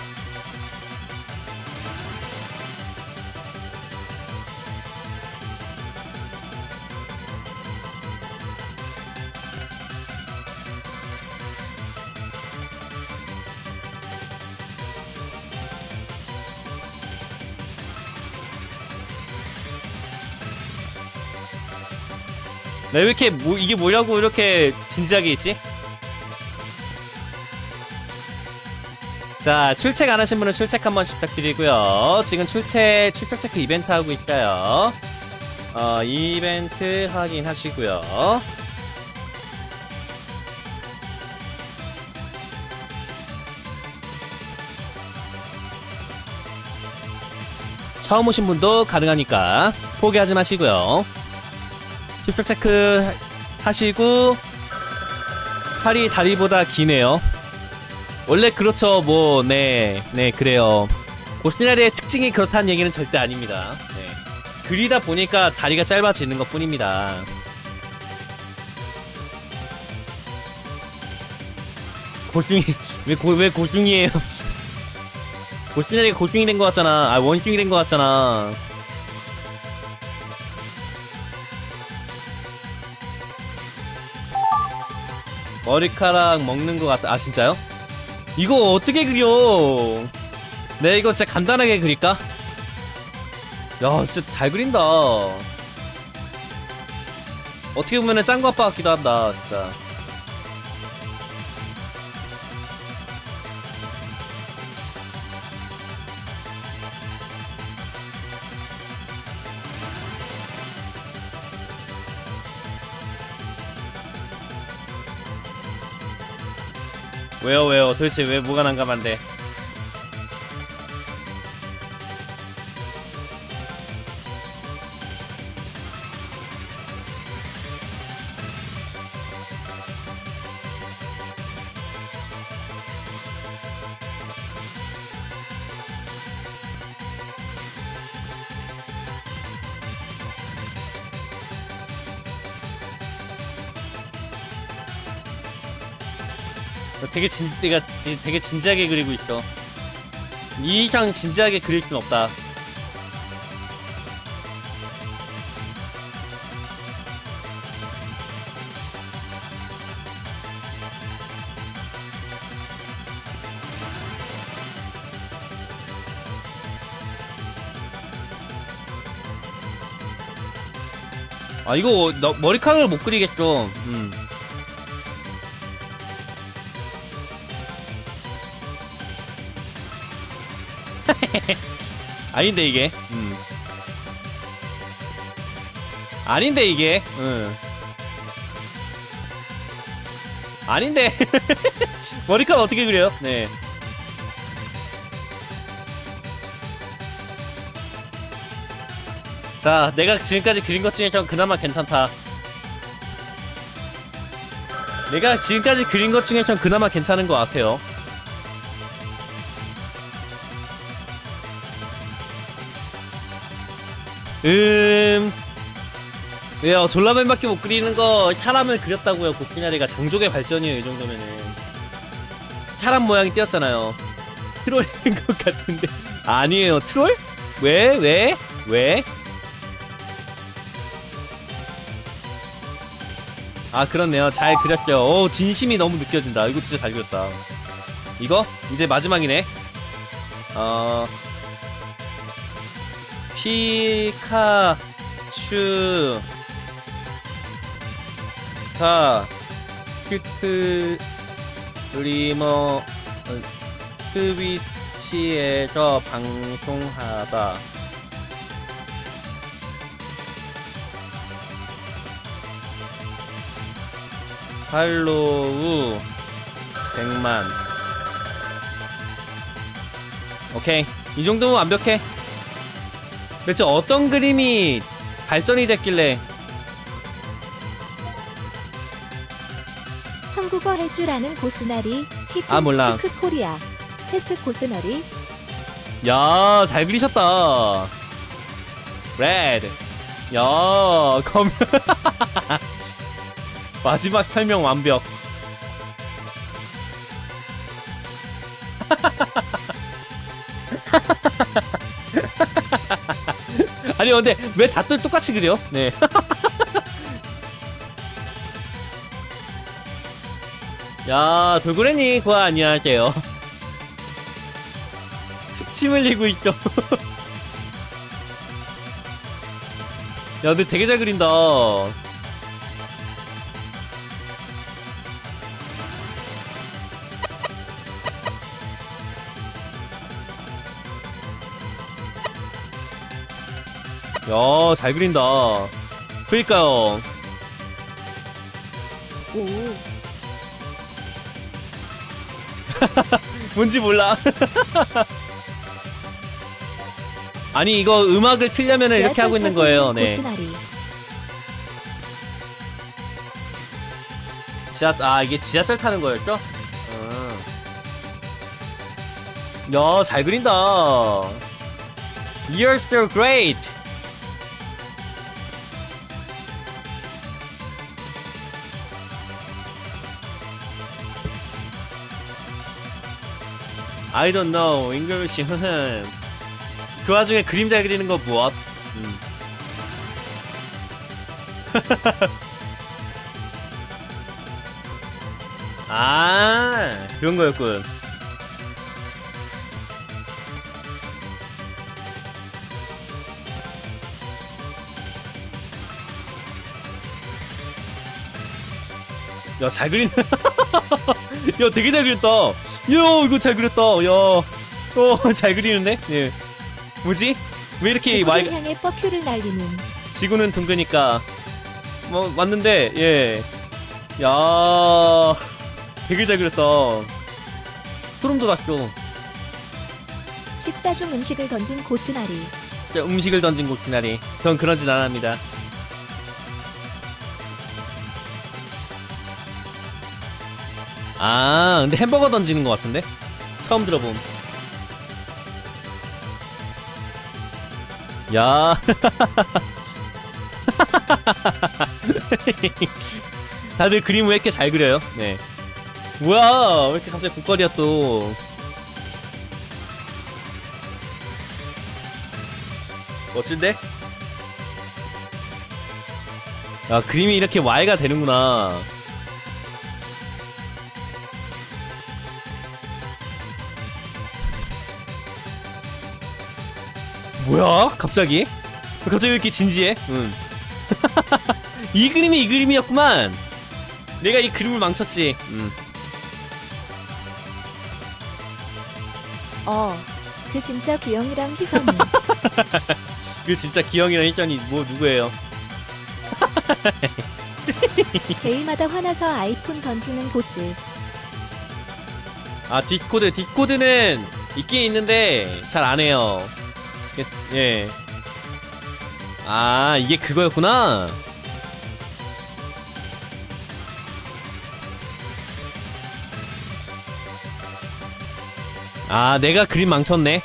왜 이렇게 이게 뭐냐고 이렇게 진지하게 있지? 자, 출첵 안 하신 분은 출첵 한 번씩 부탁드리고요. 지금 출첵 체크 이벤트 하고 있어요. 이벤트 확인하시고요. 처음 오신 분도 가능하니까 포기하지 마시고요. 출첵 체크 하시고 팔이 다리보다 기네요. 원래 그렇죠. 네, 그래요. 고스나리의 특징이 그렇다는 얘기는 절대 아닙니다. 네. 그리다 보니까 다리가 짧아지는 것 뿐입니다. 고중이, 왜 고중이에요? 고스나리가 고중이 된 것 같잖아. 원중이 된 것 같잖아. 머리카락 먹는 것 같다. 진짜요? 이거 어떻게 그려? 네, 이거 진짜 간단하게 그릴까? 야, 진짜 잘 그린다. 어떻게 보면은 짱구 아빠 같기도 한다, 진짜. 왜요? 도대체 왜 뭐가 난감한데? 내가 되게 진지하게 그리고 있어. 이 이상 진지하게 그릴 순 없다. 아 이거 머리카락을 못 그리겠죠. 아닌데 이게 아닌데 이게 아닌데 머리카락 어떻게 그려요? 네. 자, 내가 지금까지 그린 것 중에 좀 그나마 괜찮다. 내가 지금까지 그린 것 중에 좀 그나마 괜찮은 것 같아요. 왜요? 졸라맨밖에 못 그리는 거 사람을 그렸다고요. 고키나리가 장족의 발전이에요. 이 정도면은 사람 모양이 띄었잖아요. 트롤인 것 같은데 아니에요. 트롤? 왜? 아 그렇네요. 잘 그렸죠. 오 진심이 너무 느껴진다. 이거 진짜 잘 그렸다. 이거? 이제 마지막이네. 피카츄가 스트리머 트위치에서 방송하다. 팔로우 100만. 오케이, 이 정도면 완벽해. 대체 어떤 그림이 발전이 됐길래. 한국어 할 줄 아는 고스나리 아, 몰라. 히트 코리아 패스 고스나리. 야, 잘 그리셨다. 레드. 야, 검. 마지막 설명 완벽. 아니 근데 왜 다들 똑같이 그려? 네. 야, 돌고래님 고아 안녕하세요. 침 흘리고 있어. 야, 근데 되게 잘 그린다. 야, 잘 그린다. 그니까요. 오. 뭔지 몰라. 아니, 이거 음악을 틀려면 이렇게 하고 있는 거예요. 네. 고스나리. 아, 이게 지하철 타는 거였죠? 야, 잘 그린다. You're so great. I don't know English. 그 와중에 그림 잘 그리는 거 무엇? 아, 그런 거였군. 야, 잘 그린다. 야, 되게 잘 그렸다. 야, 이거 잘 그렸다. 야, 잘 그리는데? 예. 뭐지? 왜 이렇게 지구를 향해 뻐큐를 날리는. 지구는 둥그니까 뭐 왔는데, 예. 야, 되게 잘 그렸다. 소름 돋았어. 식사 중 음식을 던진 고스나리. 음식을 던진 고스나리. 전 그런 짓 안 합니다. 아, 근데 햄버거 던지는 것 같은데? 처음 들어봄. 야. 다들 그림을 왜 이렇게 잘 그려요? 네. 뭐야, 왜 이렇게 갑자기 국거리야 또. 멋진데? 야, 그림이 이렇게 Y가 되는구나. 뭐야? 갑자기? 갑자기 왜 이렇게 진지해? 응. 이 그림이 이 그림이었구만. 내가 이 그림을 망쳤지. 그 진짜 기영이랑 희선이. 그 진짜 기영이랑 희선이 뭐 누구예요? 데이마다 화나서 아이폰 던지는 보스. 아, 디스코드는 있긴 있는데 잘 안 해요. 예. 아, 이게 그거였구나. 아, 내가 그림 망쳤네.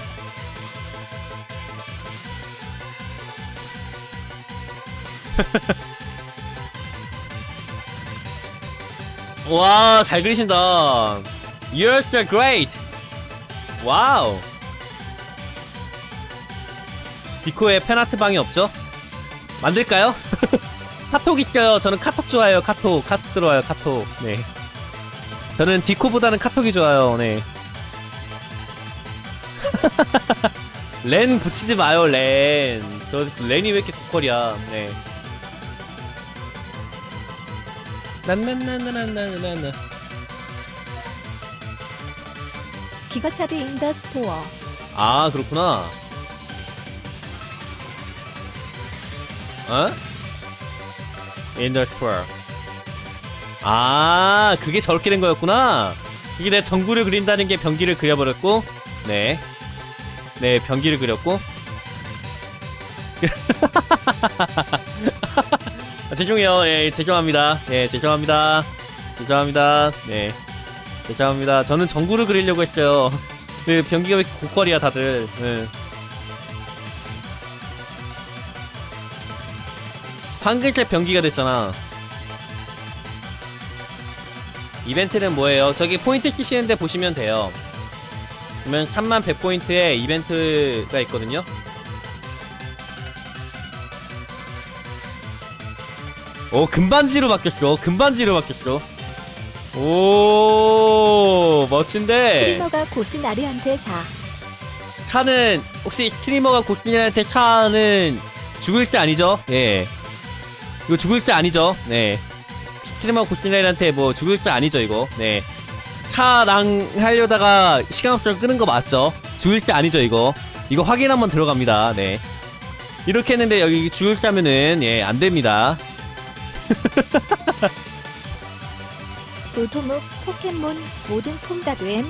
와, 잘 그리신다. You're so great. 와우. 디코에 팬아트 방이 없죠? 만들까요? 카톡 있어요. 저는 카톡 좋아해요. 카톡 들어와요. 카톡. 네. 저는 디코보다는 카톡이 좋아요. 네. 렌 붙이지 마요. 렌. 저 렌이 왜 이렇게 고퀄이야. 네. 난난난난난난난. 기가차드 인더 스토어. 아, 그렇구나. 어? 인더스토어. 아, 그게 저렇게 된 거였구나. 이게 내 전구를 그린다는 게 변기를 그려버렸고. 네. 네, 변기를 그렸고. 아, 죄송해요. 예, 죄송합니다. 예, 죄송합니다. 죄송합니다. 네. 죄송합니다. 저는 전구를 그리려고 했어요. 그 변기가 왜 이렇게 고퀄이야, 다들. 네. 황금색 변기가 됐잖아. 이벤트는 뭐예요? 저기 포인트 끼시는데 보시면 돼요. 그러면 3100포인트에 이벤트가 있거든요. 오, 금반지로 바뀌었어. 금반지로 바뀌었어. 오, 멋진데. 스트리머가 고스나리한테 사. 차는 혹시 스트리머가 고스나리한테 차는 죽을 새 아니죠? 예. 이거 죽을 새 아니죠? 네. 스트리머 고스나리한테 뭐 죽을 새 아니죠, 이거? 네. 차랑 하려다가 시간 없어서 끄는 거 맞죠? 죽을 새 아니죠, 이거? 이거 확인 한번 들어갑니다. 네. 이렇게 했는데 여기 죽을 새면은 예, 안 됩니다. 노토묵 포켓몬 모든 폼다됨.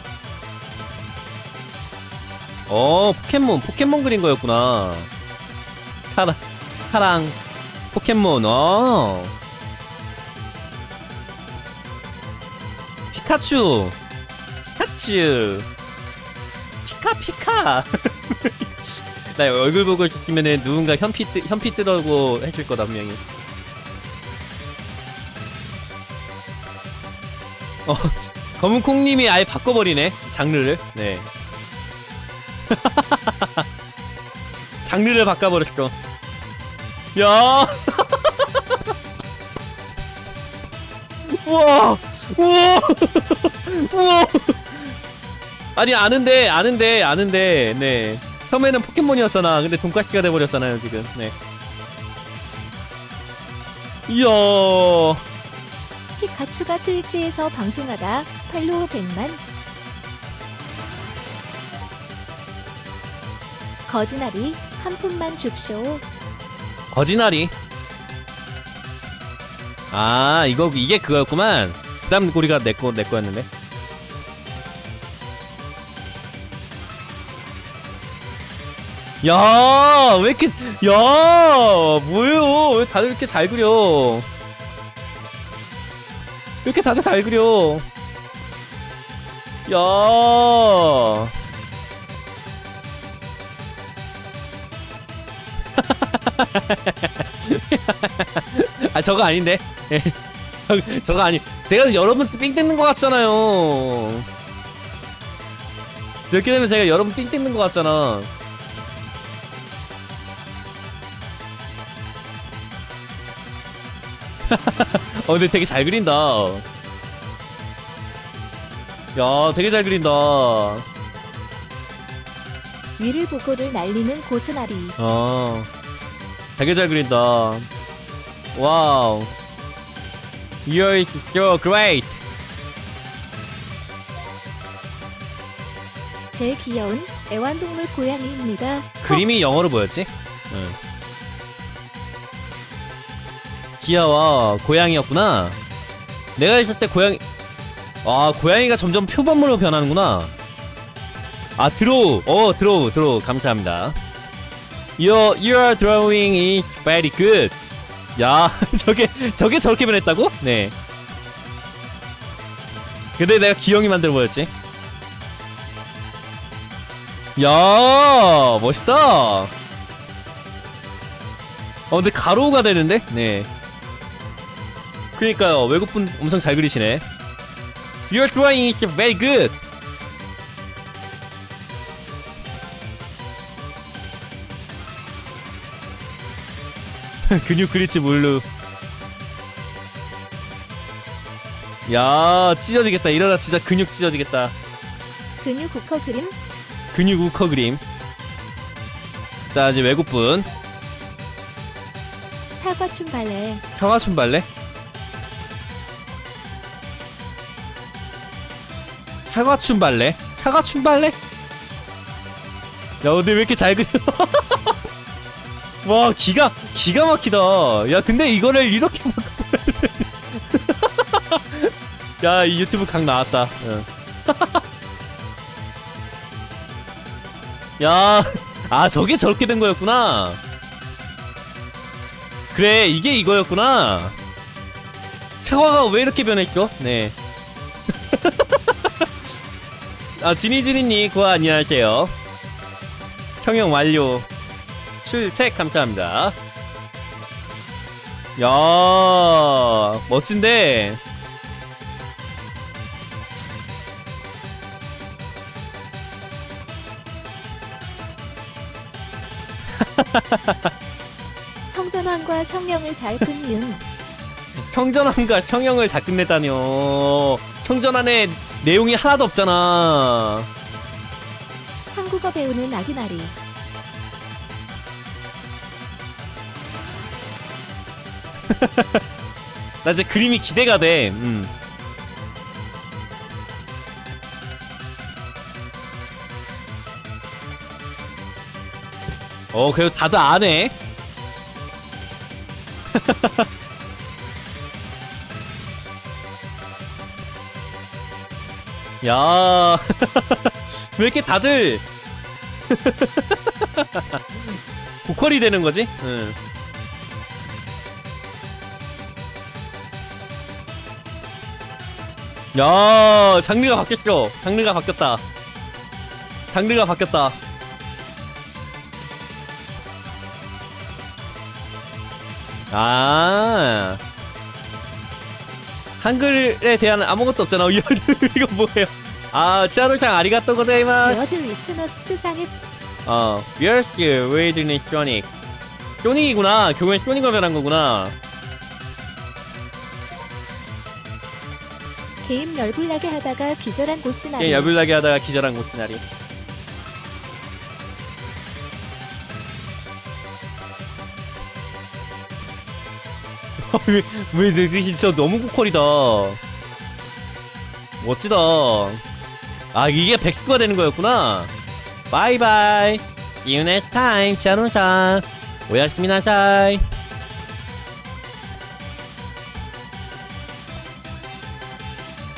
포켓몬 그린 거였구나. 카랑 포켓몬. 피카츄. 피카. 나 얼굴 보고 있으면은 누군가 현피 뜨라고 해줄 거다 분명히. 검은콩님이 아예 바꿔버리네 장르를. 네. 장르를 바꿔버렸어. 야. 우와. 아니 아는데 네. 처음에는 포켓몬이었잖아. 근데 돈까스가 돼버렸잖아요 지금. 네. 이야. 피카츄가 트위치에서 방송하다 팔로우 100만. 거지나리 한 푼만 줍쇼. 거지나리. 아, 이게 그거였구만. 그 다음 고리가 내 거였는데. 야, 왜 이렇게, 야, 뭐예요? 왜 다들 이렇게 잘 그려? 왜 이렇게 다들 잘 그려? 야. 아, 저거 아닌데? 예. 저거 아니. 제가 여러분 삥 뜯는 것 같잖아요. 이렇게 되면 제가 여러분 삥 뜯는 것 같잖아. 근데 되게 잘 그린다. 야, 되게 잘 그린다. 위를 보고를 날리는 고스나리. 되게 잘 그린다. 와우. You're so great. 제일 귀여운 애완동물 고양이입니다. 그림이 영어로 뭐였지? 응. 귀여워. 고양이였구나. 내가 있을 때 고양이. 아, 고양이가 점점 표범으로 변하는구나. 아, 드로우. 드로우. 감사합니다. Your drawing is very good. 야, 저게 저렇게 변했다고? 네. 근데 내가 기영이 만들어 보였지. 야, 멋있다. 근데 가로가 되는데? 네. 그니까요, 외국분 엄청 잘 그리시네. Your drawing is very good. 근육 그릴지 몰루. 야, 찢어지겠다. 이러다 진짜 근육 찢어지겠다. 근육 우커 그림. 근육 우커 그림. 자, 이제 외국분. 사과춤 발레. 사과춤 발레? 사과춤 발레? 사과춤 발레? 야, 근데 왜 이렇게 잘 그려? 와, 기가 막히다. 야, 근데 이거를 이렇게 야, 이 유튜브 각 나왔다. 응. 야, 아, 저게 저렇게 된 거였구나. 그래, 이게 이거였구나. 사과가 왜 이렇게 변했죠? 네. 아, 지니지니님, 고아 안녕하세요. 성형 완료. 출첵 감사합니다. 야, 멋진데. 성전환과 성령을 잘 끝는. 성전환과 성형을 잘 끝냈다뇨. 성전환에 내용이 하나도 없잖아. 한국어 배우는 아기나리. 나 이제 그림이 기대가 돼. 그래도 다들 아네. 야, 왜 이렇게 다들 보컬이 되는 거지? 응. 야, 장르가 바뀌었어. 장르가 바뀌었다. 장르가 바뀌었다. 아, 한글에 대한 아무것도 없잖아. 이거 뭐예요? 아, 치아노상 아리가또 고자이마스. 베어즈 위트너스트 상의. Where's your weirdness Sonic? 소닉이구나. 결국엔 소닉을 변한 거구나. 게임 열불나게 하다가 기절한 고스나리. 게임 열불나게 하다가 기절한 고스나리. 왜 진짜 너무 고퀄이다. 멋지다. 아, 이게 백수가 되는 거였구나. 바이바이. See you next time. 치아노상. 오야스미나사이.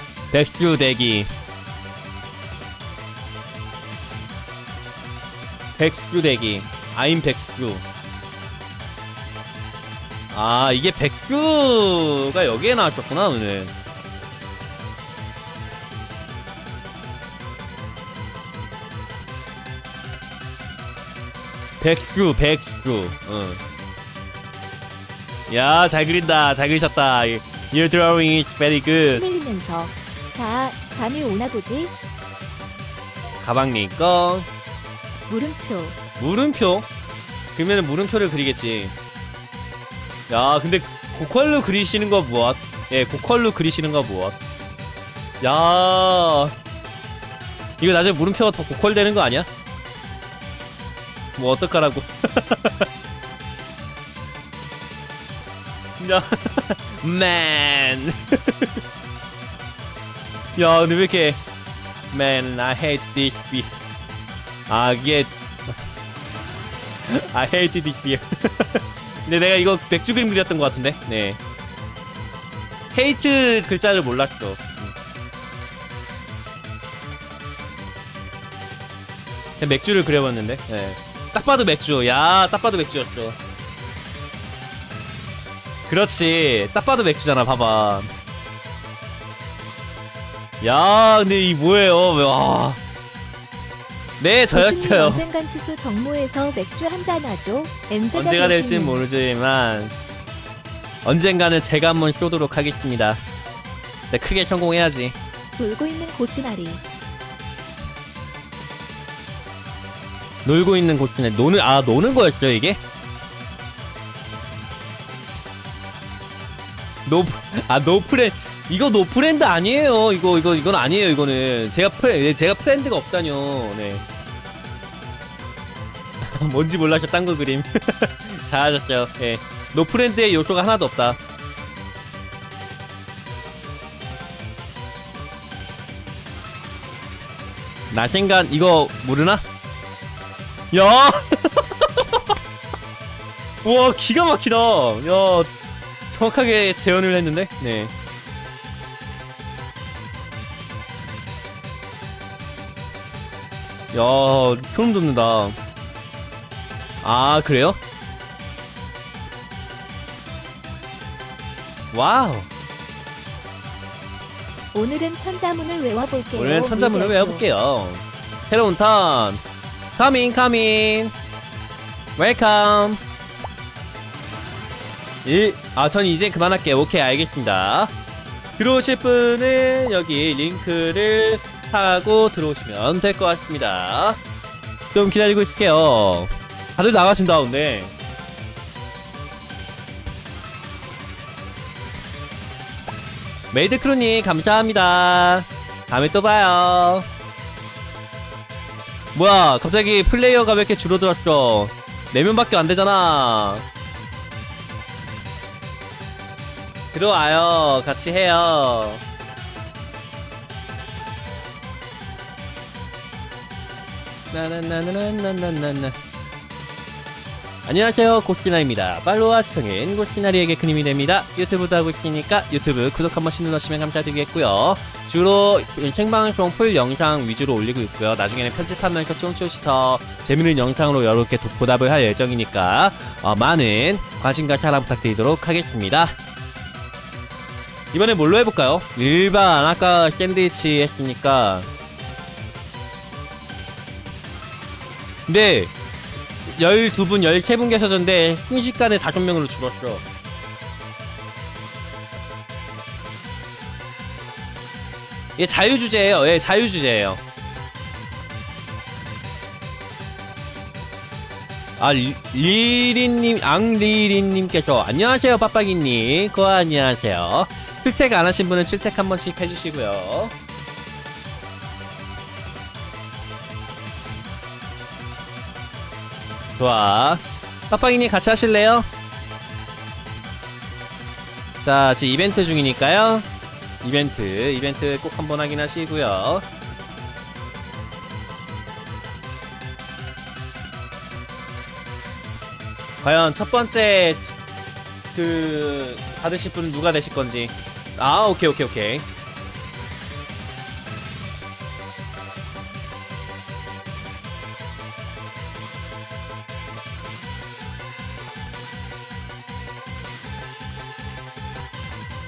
백수 대기. 백수 대기. I'm 백수. 아, 이게 백수가 여기에 나왔었구나, 오늘. 백수, 백수. 응. 야, 잘 그린다. 잘 그리셨다. Your drawing is very good. 침 흘리면서 자, 감이 오나 보지? 가방님 거. 물음표. 물음표? 그러면 물음표를 그리겠지. 야, 근데 고퀄로 그리시는 거 무엇? 예, 고퀄로 그리시는 거 무엇? 야, 이거 나중에 물음표가 더 고퀄되는 거 아니야? 뭐 어떡하라고. 야, man. 야, 근데 왜 이렇게 man, I hate this beer. 아, 이게 I hate this beer. 근데 내가 이거 맥주 그림 그렸던 것 같은데. 네. hate 글자를 몰랐어. 그냥 맥주를 그려봤는데. 네. 딱 봐도 맥주. 야, 딱 봐도 맥주였어. 그렇지. 딱 봐도 맥주잖아. 봐봐. 야, 근데 이 뭐예요? 와. 네, 저였어요. 언젠간 투수 정모에서 맥주 한잔 하죠. 언제가 될진 모르지만 언젠가는 제가 한번 쏘도록 하겠습니다. 네, 크게 성공해야지. 놀고 있는 고스나리. 놀고 있는 곳이네. 노는 거였죠, 이게? 노프렌. 이거 노프렌드 아니에요. 이건 아니에요, 이거는. 제가 프렌드가 없다뇨. 네. 뭔지 몰라서 딴 거 그림. 잘하셨어요. 예. 노프렌드의 요소가 하나도 없다. 나생간, 이거, 모르나? 야! 우와, 기가 막히다. 야, 정확하게 재현을 했는데? 네. 야, 소름 돋는다. 아, 그래요? 와우. 오늘은 천자문을 외워볼게요. 오늘은 천자문을 외워볼게요. 새로운 턴. Coming. Welcome. 전 이제 그만할게요. 오케이, 알겠습니다. 들어오실 분은 여기 링크를 타고 들어오시면 될 것 같습니다. 좀 기다리고 있을게요. 다들 나가신다, 근데. 메이드크루님, 감사합니다. 다음에 또 봐요. 뭐야, 갑자기 플레이어가 왜 이렇게 줄어들었어? 4명밖에 안 되잖아. 들어와요. 같이 해요. 나나나나나나나나. 안녕하세요, 고스티나입니다. 팔로우와 시청인 고스티나리에게 큰 힘이 됩니다. 유튜브도 하고 있으니까 유튜브 구독 한 번씩 눌러주시면 감사드리겠고요. 주로 생방송 풀 영상 위주로 올리고 있고요. 나중에는 편집하면서 조금씩 더 재밌는 영상으로 여러분께 보답을 할 예정이니까 많은 관심과 사랑 부탁드리도록 하겠습니다. 이번에 뭘로 해볼까요? 일반 아까 샌드위치 했으니까. 근데 12분, 13분 계셨는데 순식간에 5명으로 줄었어. 이게 자유주제예요. 예, 자유주제예요. 아, 리리님, 앙리리님께서 안녕하세요, 빡빡이님. 안녕하세요. 출첵 안 하신 분은 출첵 한 번씩 해주시고요. 좋아. 빡빡이님 같이 하실래요? 자, 지금 이벤트 중이니까요. 이벤트 꼭 한번 확인하시고요. 과연 첫 번째 받으실 분은 누가 되실 건지. 아, 오케이.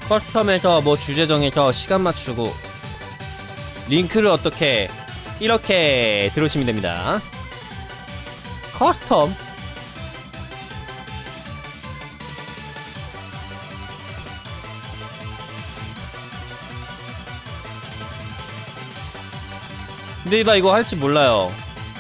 커스텀에서 뭐 주제 정해서 시간 맞추고 링크를 어떻게 이렇게 들으시면 됩니다. 커스텀. 근데 나 이거 할지 몰라요.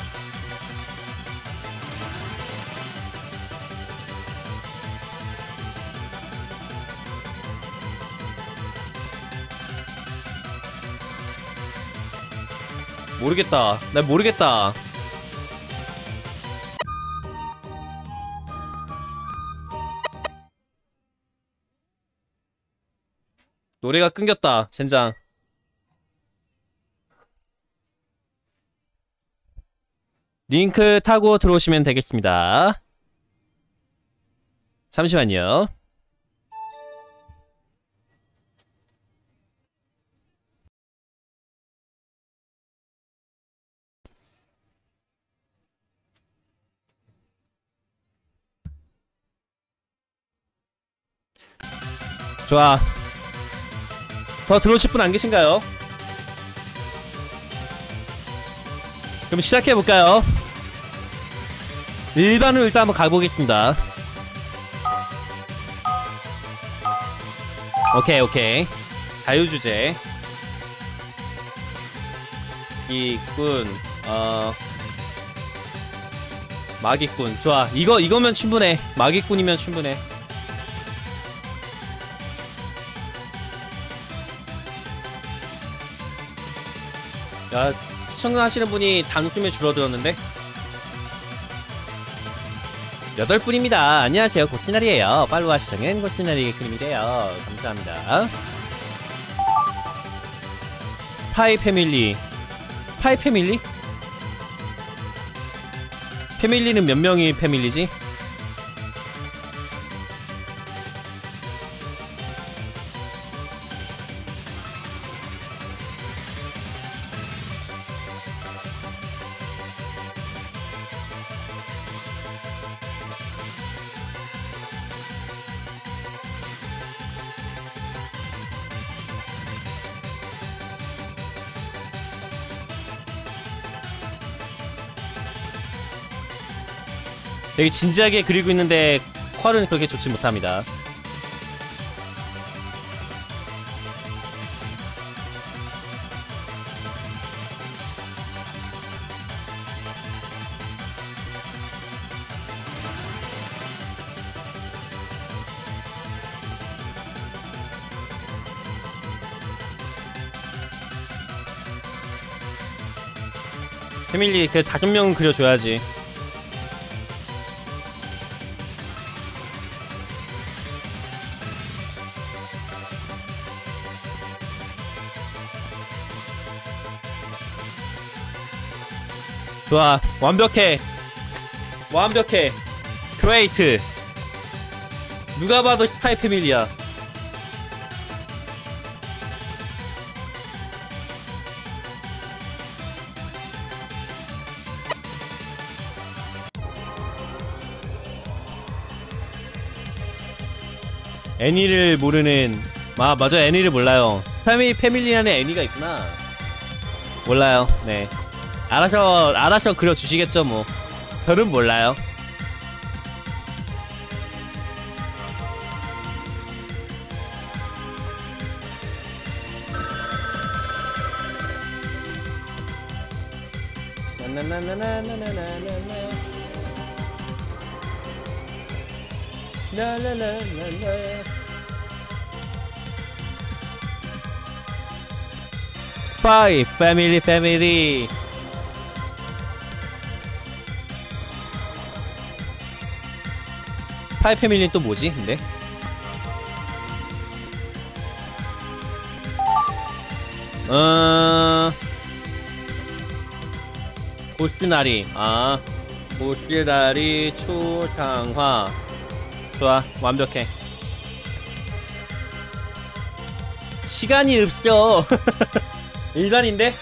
모르겠다. 나 모르겠다. 노래가 끊겼다. 젠장. 링크 타고 들어오시면 되겠습니다. 잠시만요. 좋아. 더 들어오실 분 안 계신가요? 그럼 시작해볼까요? 일반으로 일단 한번 가보겠습니다. 오케이. 자유주제. 이꾼, 마기꾼. 좋아. 이거면 충분해. 마기꾼이면 충분해. 야, 시청하시는 분이 단숨에 줄어들었는데? 8분입니다. 안녕하세요. 고치나리에요. 팔로와 시청은 고치나리의 그림이래요. 감사합니다. 스파이 패밀리. 스파이 패밀리? 패밀리는 몇 명이 패밀리지? 되게 진지하게 그리고 있는데 퀄은 그렇게 좋지 못합니다. 패밀리 그 5명 그려줘야지. 좋아. 완벽해. 그레이트. 누가 봐도 스파이 패밀리야. 애니를 모르는. 맞아. 애니를 몰라요. 패밀리라는 애니가 있구나. 몰라요. 네. 알아서 그려주시겠죠, 뭐. 저는 몰라요. 스파이 패밀리. 스파이 패밀리는 또 뭐지, 근데? 고스나리. 고스나리 초상화. 좋아. 완벽해. 시간이 없어. 일반인데?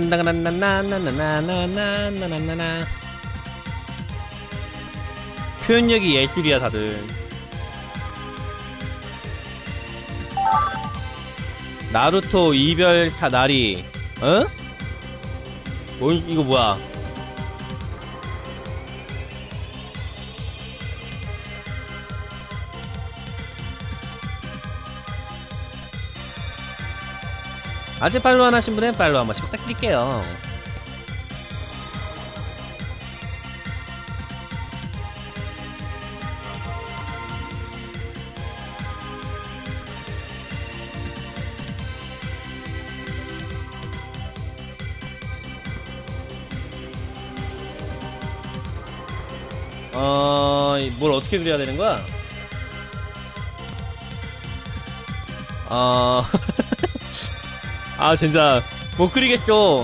딴당나나나나나나나나나나나. 표현력이 예술이야 다들. 나루토 이별사 나리. 어? 이거 뭐야? 아직 팔로우 안 하신 분은 팔로우 한 번씩 부탁드릴게요. 뭘 어떻게 그려야 되는 거야? 아 진짜 못 그리겠어.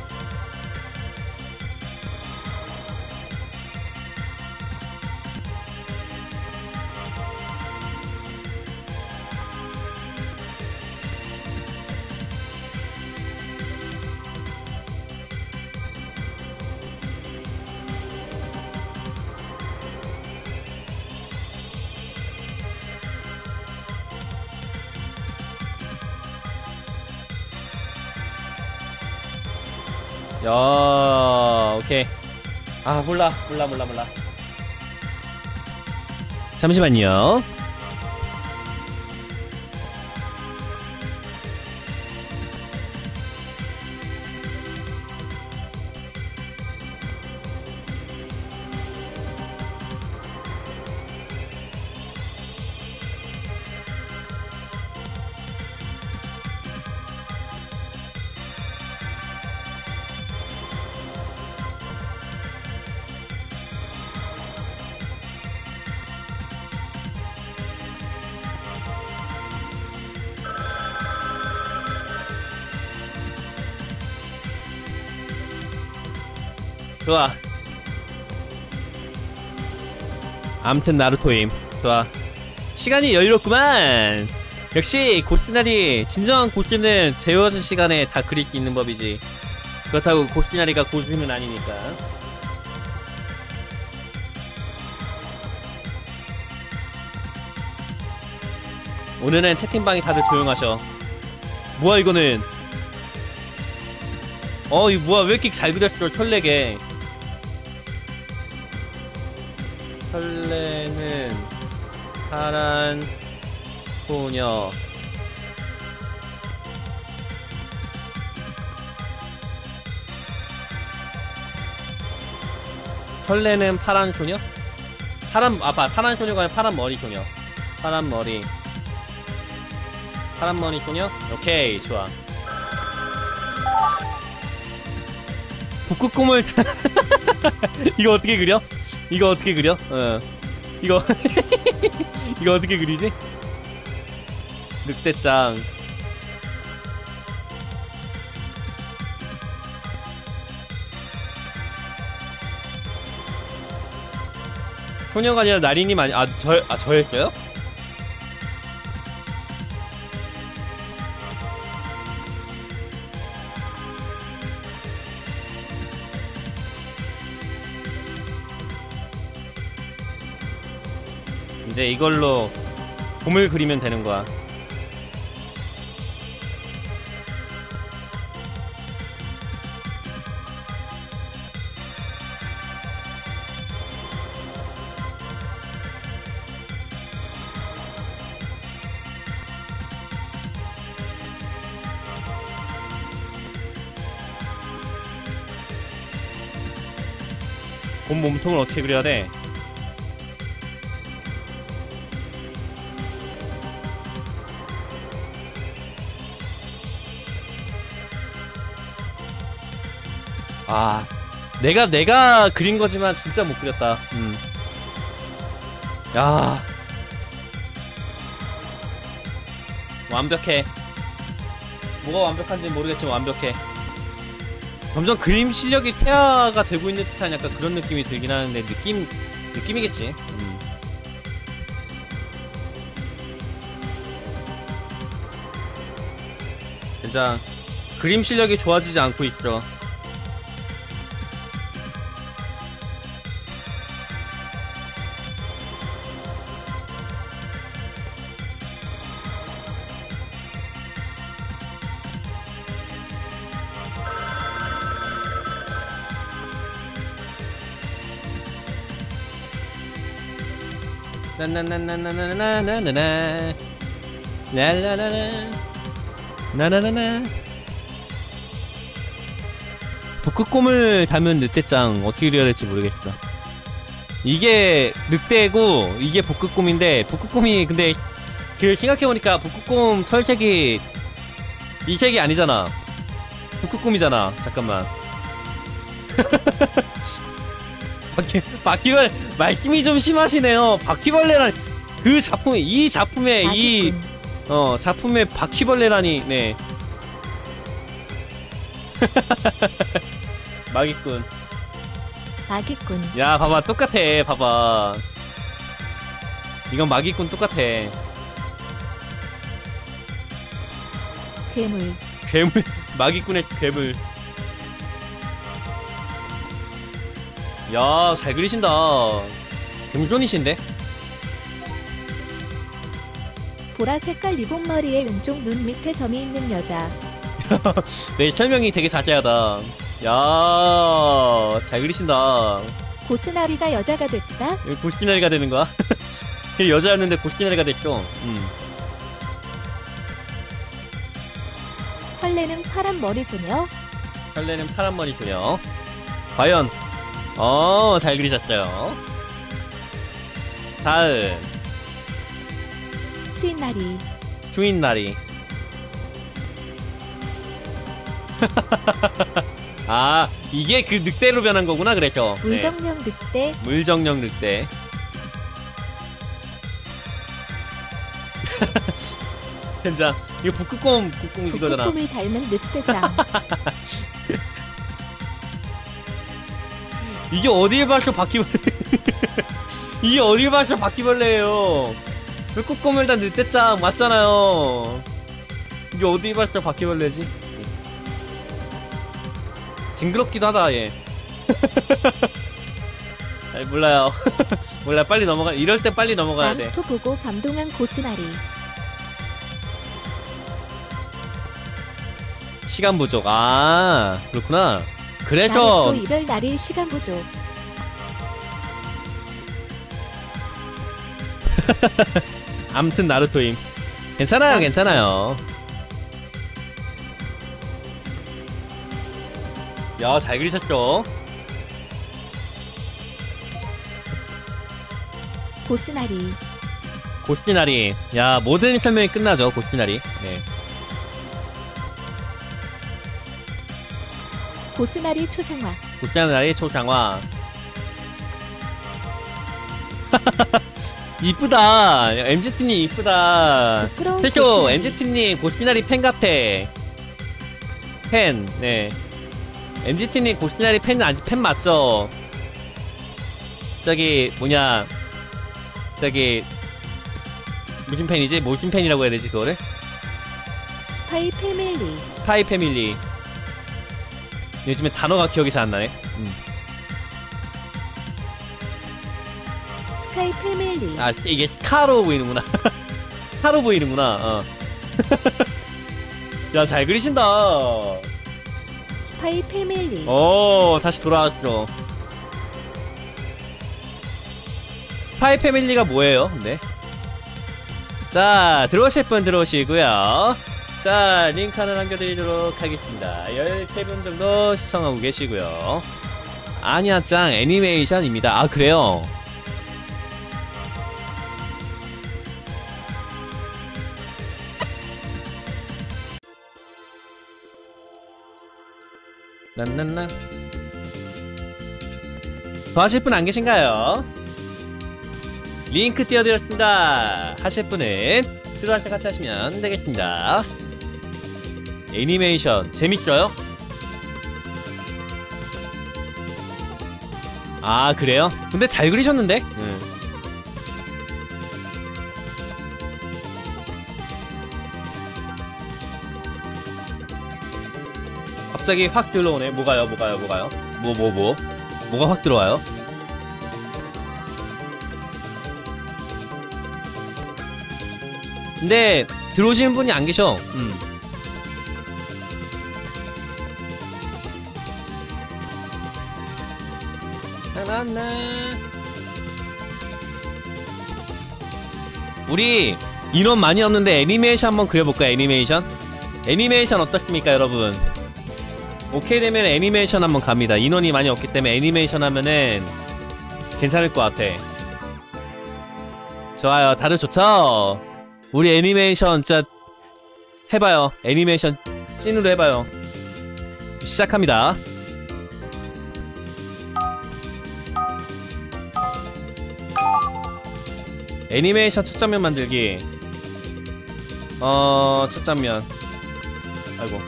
야, 오케이. 아, 몰라. 잠시만요. 좋아. 암튼 나루토임. 좋아. 시간이 여유롭구만. 역시 고스나리. 진정한 고수는 재워진 시간에 다 그릴 수 있는 법이지. 그렇다고 고스나리가 고수는 아니니까. 오늘은 채팅방이 다들 조용하셔. 뭐야 이거는. 이거 뭐야 왜 이렇게 잘 그렸어. 철레게. 설레는 파란 소녀. 설레는 파란 소녀? 파란 소녀가 아니라 파란 머리 소녀. 파란 머리 소녀? 오케이, 좋아. 북극곰을 이거 어떻게 그려? 이거 어떻게 그려? 이거 이거 어떻게 그리지? 늑대짱. 소녀가 아니라 나리님 저였어요? 이제 이걸로 곰을 그리면 되는 거야. 곰 몸통을 어떻게 그려야 돼? 아, 내가 그린 거지만 진짜 못 그렸다. 야, 완벽해. 뭐가 완벽한지 모르겠지만 완벽해. 점점 그림 실력이 퇴화가 되고 있는 듯한 약간 그런 느낌이 들긴 하는데 느낌이겠지. 진짜 그림 실력이 좋아지지 않고 있어. 나나나나나나나나나나 랄라라라 나나나나. 북극곰을 닮은 늑대짱 어떻게 그려야 될지 모르겠어. 이게 늑대고 이게 북극곰인데, 북극곰이 근데 그 생각해보니까 북극곰 털색이 이 색이 아니잖아. 북극곰이잖아. 잠깐만. 바퀴벌레 말씀이 좀 심하시네요. 바퀴벌레란 그 작품에, 이 작품에 이 작품에 바퀴벌레라니. 네. 마기꾼. 마기꾼. 야 봐봐, 똑같아. 봐봐, 이건 마기꾼 똑같아. 괴물. 괴물. 마기꾼의 괴물. 야 잘 그리신다. 금손이신데. 보라 색깔 리본 머리에 왼쪽 눈 밑에 점이 있는 여자. 네, 설명이 되게 자세하다. 야 잘 그리신다. 고스나리가 여자가 됐다. 고시나리가 되는 거야? 여자였는데 고시나리가 됐죠. 설레는 파란 머리 소녀. 설레는 파란머리 소녀. 과연 잘 그리셨어요. 다음 수인나리. 주인나리. 아 이게 그 늑대로 변한 거구나. 그랬죠. 네. 물정령 늑대. 물정령 늑대. 진짜 이거 북극곰 이거잖아. 북극곰을 닮은 늑대짱. 이게 어딜 봐서 바퀴벌레. 이게 어딜 봐서 바퀴벌레예요. 북극곰을 단 늑대짱 맞잖아요. 이게 어딜 봐서 바퀴벌레지? 징그럽기도 하다 얘. 아니 몰라요. 몰라. 빨리 넘어가. 이럴 때 빨리 넘어가야 돼. 나루토 보고 감동한 고스나리. 시간 부족. 아 그렇구나. 그래서 나루토 이별 날이 시간 부족. 암튼 나루토임. 괜찮아요. 괜찮아요. 야 잘 그리셨죠? 고스나리. 고시나리. 야 모든 설명이 끝나죠. 고시나리. 네. 고스나리 초상화. 고시나리 초상화. 이쁘다. MZ님 이쁘다. 부끄러운 최초 고스나리. MZ님 고시나리 팬 같아. 팬. 네. MZ님 고시나리 팬 아직 팬 맞죠? 저기 뭐냐, 저기 무슨 팬이지? 무슨 팬이라고 해야 되지 그거를? 스파이 패밀리. 스파이 패밀리. 요즘에 단어가 기억이 잘 안 나네. 스카이 패밀리. 아 이게 스카로 보이는구나. 스카로 보이는구나. 야 잘 그리신다. 스파이 패밀리. 다시 돌아왔어. 스파이 패밀리가 뭐예요, 근데? 자, 들어오실 분 들어오시고요. 자, 링크 하나 남겨드리도록 하겠습니다. 13분 정도 시청하고 계시고요. 아니야짱 애니메이션입니다. 아, 그래요? 난난난. 더 하실 분 안 계신가요? 링크 띄워드렸습니다. 하실 분은 들어와서 같이 하시면 되겠습니다. 애니메이션 재밌어요? 아 그래요? 근데 잘 그리셨는데? 갑자기 확 들어오네. 뭐가요? 뭐가 확 들어와요? 근데 들어오시는 분이 안 계셔. 나나나. 우리 인원 많이 없는데 애니메이션 한번 그려볼까? 애니메이션 어떻습니까 여러분? 오케이 되면 애니메이션 한번 갑니다. 인원이 많이 없기 때문에 애니메이션 하면은 괜찮을 것 같아. 좋아요. 다들 좋죠? 우리 애니메이션 진짜 해봐요. 애니메이션 찐으로 해봐요. 시작합니다. 애니메이션 첫 장면 만들기. 첫 장면. 아이고.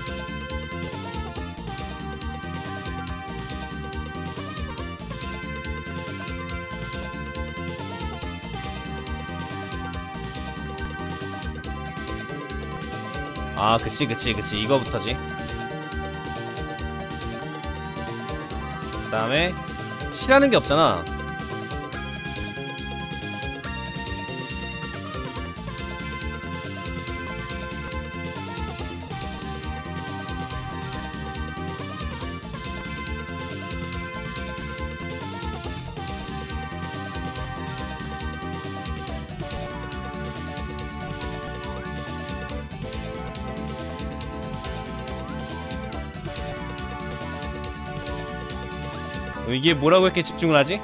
아, 그치. 이거부터지. 그 다음에 칠하는 게 없잖아. 이게 뭐라고 이렇게 집중을 하지?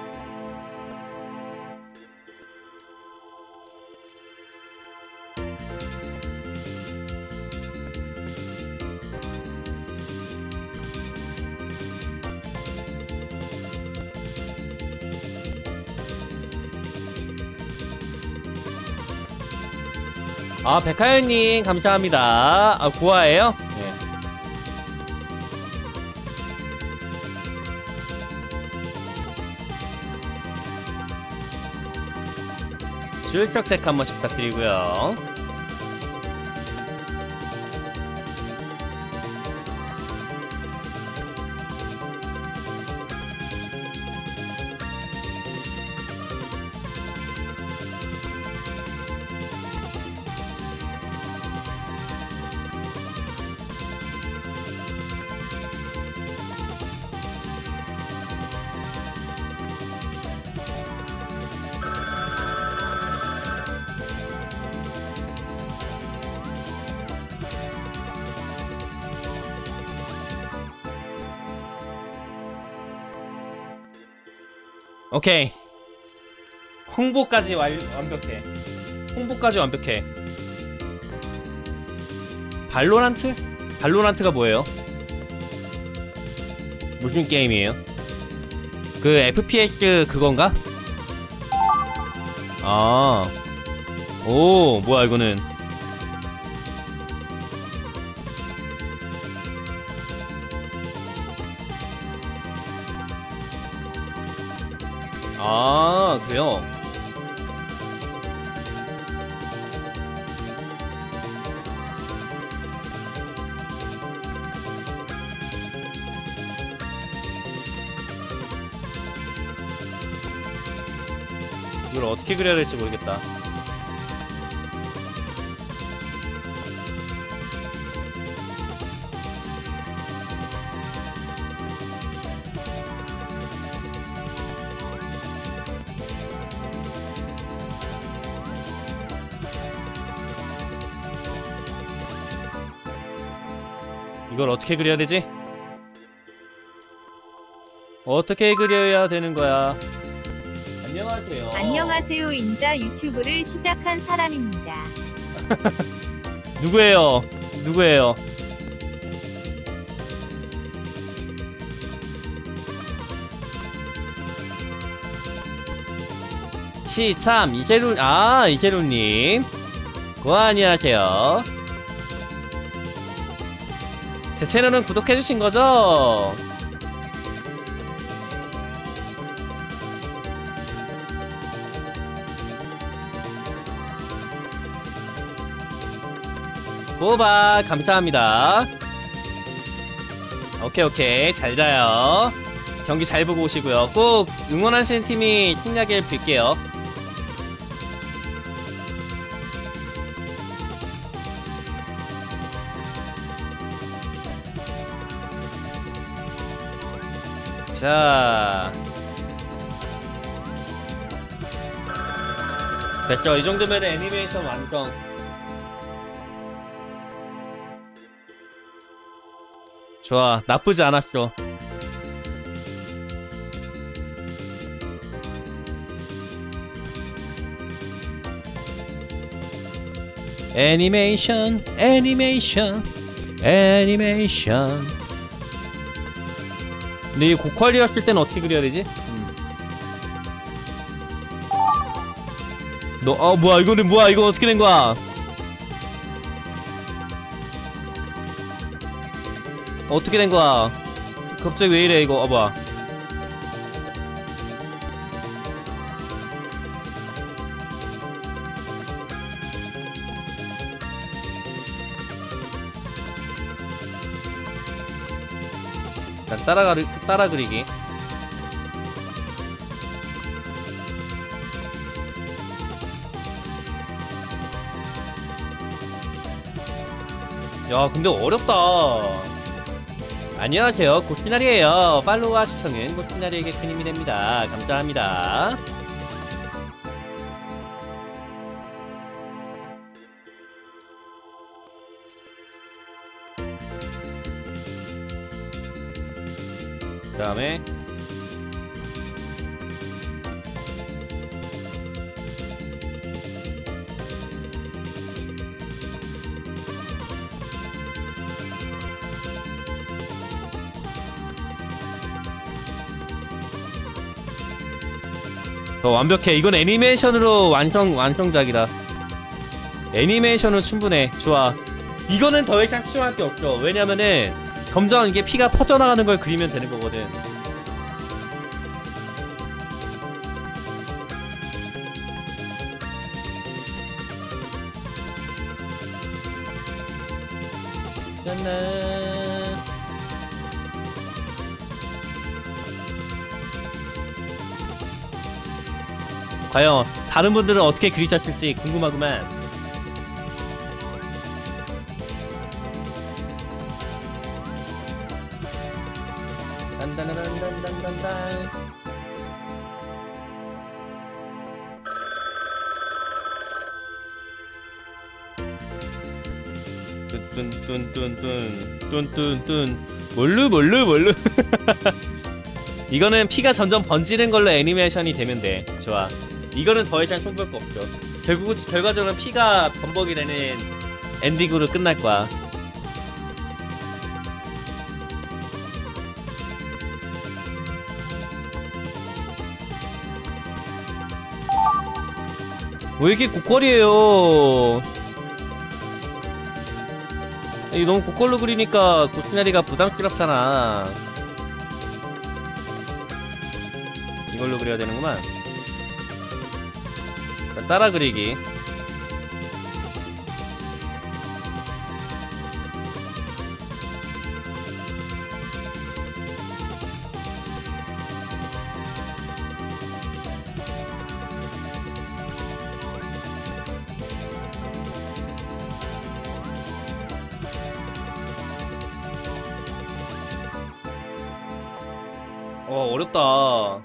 아, 백하연님 감사합니다. 아, 고아예요? 네. 출석 체크 한 번씩 부탁드리고요. 오케이. 홍보까지 완벽해. 홍보까지 완벽해. 발로란트? 발로란트가 뭐예요? 무슨 게임이에요? 그 FPS 그건가? 아. 오, 뭐야 이거는. 아, 그래요? 이걸 어떻게 그려야 될지 모르겠다. 이걸 어떻게 그려야 되지? 어떻게 그려야 되는 거야? 안녕하세요. 안녕하세요. 인자 유튜브를 시작한 사람입니다. 누구예요? 누구예요? 시참 이세룬. 아, 이세룬님 안녕하세요. 제 채널은 구독해주신 거죠? 꼬박 감사합니다. 오케이 잘 자요. 경기 잘 보고 오시고요. 꼭 응원하시는 팀이 승리하길 빌게요. 자, 됐죠. 이 정도면 애니메이션 완성. 좋아, 나쁘지 않았어. 애니메이션, 애니메이션, 애니메이션. 근데 이 고퀄이었을 때는 어떻게 그려야 되지? 뭐야, 이거는 뭐야, 이거 어떻게 된 거야? 어떻게 된 거야? 갑자기 왜 이래, 이거. 뭐야. 따라 그리기. 야, 근데 어렵다. 안녕하세요, 고시나리에요. 팔로우와 시청은 고시나리에게 큰 힘이 됩니다. 감사합니다. 그 다음에 완벽해. 이건 애니메이션으로 완성작이다. 애니메이션은 충분해. 좋아. 이거는 더 이상 수정할 게 없죠. 왜냐면은 점점 이게 피가 퍼져나가는 걸 그리면 되는 거거든. 짠. 과연 다른 분들은 어떻게 그리셨을지 궁금하구만. 딴딴딴딴딴딴. 뚠뚠뚠뚠뚠뚠뚠. 뭘로 이거는 피가 점점 번지는 걸로 애니메이션이 되면 돼. 좋아. 이거는 더 이상 손볼 거 없죠. 결과적으로 피가 범벅이 되는 엔딩으로 끝날 거야. 왜 이렇게 고퀄이에요? 이 너무 고퀄로 그리니까 고시나리가 부담스럽잖아. 이걸로 그려야 되는구만. 따라 그리기. 어렵다.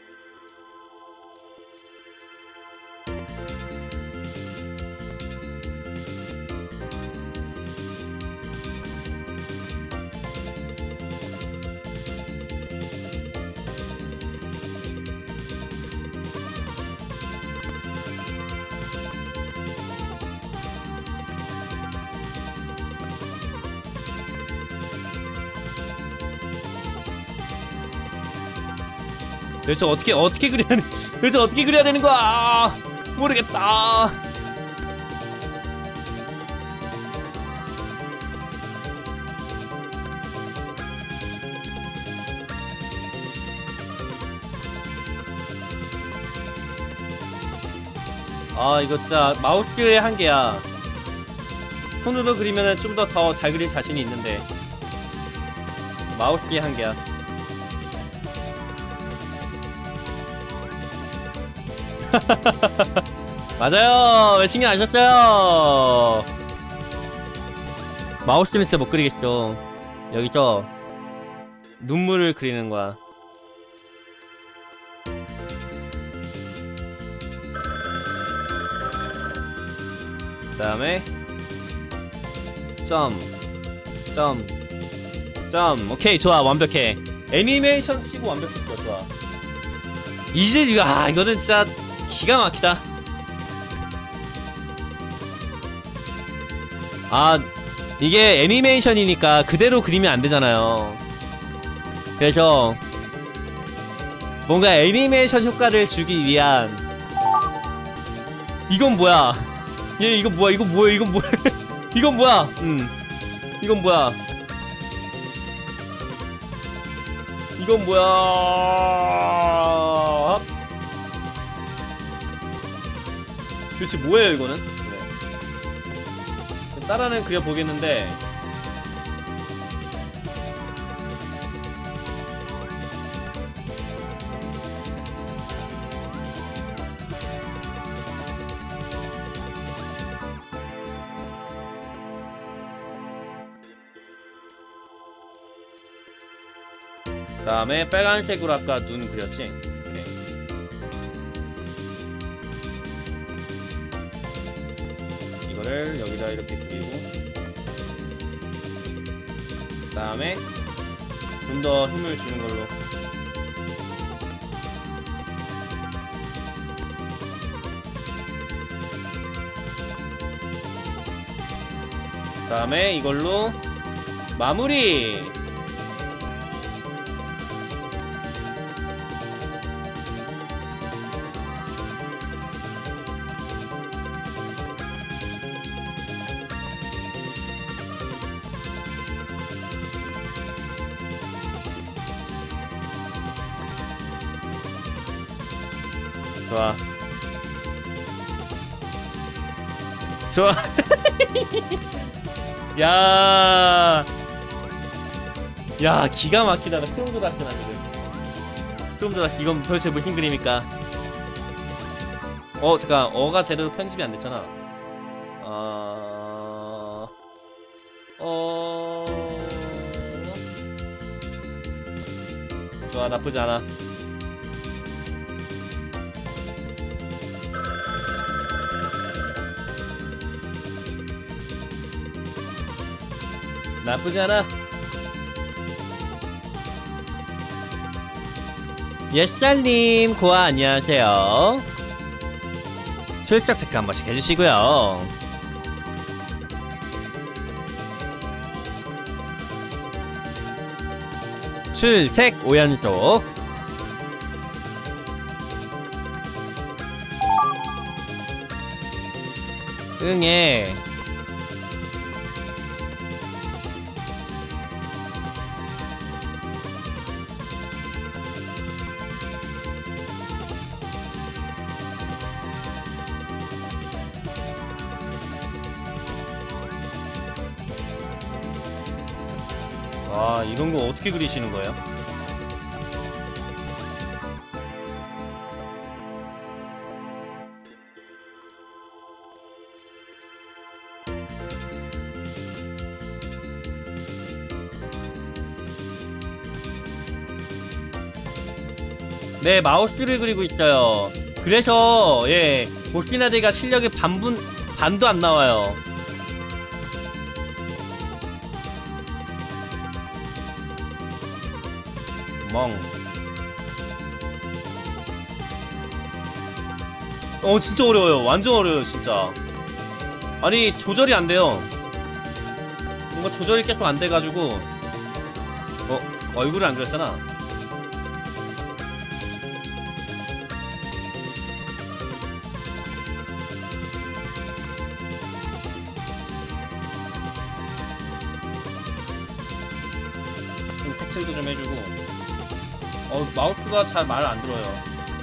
도대체 어떻게 그려야 되는 거야? 아, 모르겠다. 아, 이거 진짜 마우스의 한계야. 손으로 그리면은 좀 더 잘 그릴 자신이 있는데 마우스의 한계야. 맞아요. 왜 신경 안 썼어요? 마우스 때문에 진짜 못 그리겠어. 여기서 눈물을 그리는 거야. 다음에 점. 오케이, 좋아. 완벽해. 애니메이션 치고 완벽했어. 좋아. 이제 이거는 진짜 기가 막히다. 아, 이게 애니메이션이니까 그대로 그리면 안 되잖아요. 그래서 뭔가 애니메이션 효과를 주기 위한. 이건 뭐야? 얘 이건 뭐야? 이건 뭐야? 이건 뭐야? 이건 뭐야? 이건 뭐야? 이건 뭐야? 도대체 뭐예요 이거는? 네. 따라는 그려보겠는데 그 다음에 빨간색으로 아까 눈 그렸지? 오케이. 이거를 여기다 이렇게 그리고 그 다음에 좀 더 힘을 주는 걸로 그 다음에 이걸로 마무리! 좋아. 좋아. 야, 기가 막히다. 나 소름 돋았어, 나 지금. 소름 돋았어. 이건 도대체 무슨 그림일까? 잠깐. 어가 제대로 편집이 안 됐잖아. 좋아, 나쁘지 않아. 나쁘지 않아. 예살님 고아 안녕하세요. 출석 체크 한 번씩 해주시고요. 출첵 5연속. 응애. 와, 이런 거 어떻게 그리시는 거예요? 네, 마우스를 그리고 있어요. 그래서 보스나드가 실력이 반도 안 나와요. 진짜 어려워요. 완전 어려워요 진짜. 아니 조절이 안 돼요. 뭔가 조절이 계속 안 돼가지고. 얼굴을 안 그렸잖아. 좀 텍스처도 좀 해주고. 마우스가 잘 말 안 들어요.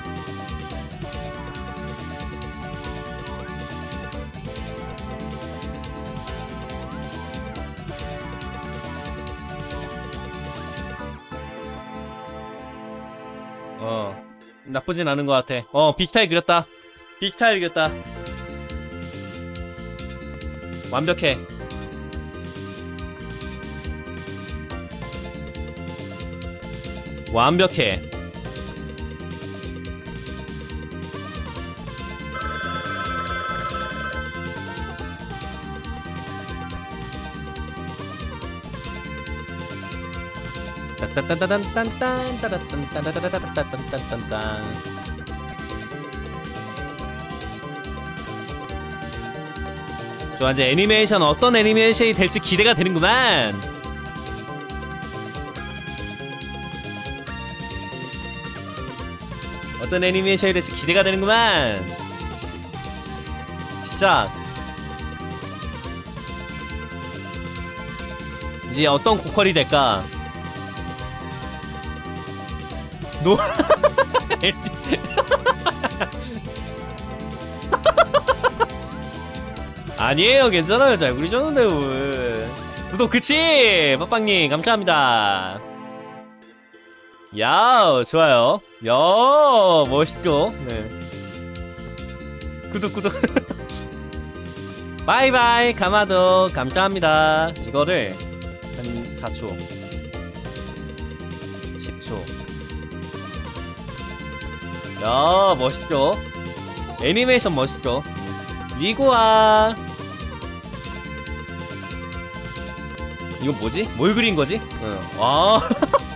나쁘진 않은 것 같아. 비슷하게 그렸다. 비슷하게 그렸다. 완벽해. 완벽해. 따따따단딴딴 따라딴따라따따따따따따따딴. 좋아, 이제 애니메이션 어떤 애니메이션이 될지 기대가 되는구만. 어떤 애니메이션이 될지 기대가 되는구만. 시작. 이제 어떤 고퀄이 될까? 노 LG 아니에요, 괜찮아요. 잘 그리셨는데 왜. 구독 그치? 빠빵님 감사합니다. 야, 좋아요. 야, 멋있죠? 네. 구독. 바이바이, 가마도 감사합니다. 이거를 한 4초, 10초. 야, 멋있죠? 애니메이션 멋있죠? 리고아. 이거 뭐지? 뭘 그린 거지? 와.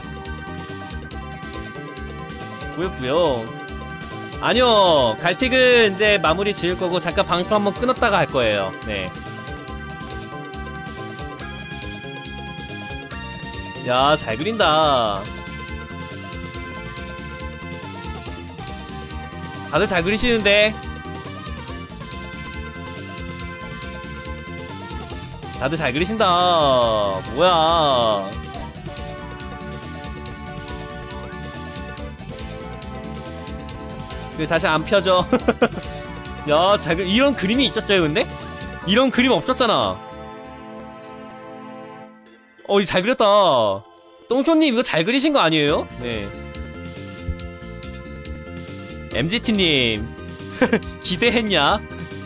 뿌요뿌요. 아니요, 갈틱은 이제 마무리 지을 거고 잠깐 방송 한번 끊었다가 할 거예요. 네. 야, 잘 그린다. 다들 잘 그리시는데. 다들 잘 그리신다. 뭐야. 다시 안 펴져. 야, 이런 그림이 있었어요, 근데? 이런 그림 없었잖아. 이거 잘 그렸다. 똥손님, 이거 잘 그리신 거 아니에요? 네. MGT님. 기대했냐?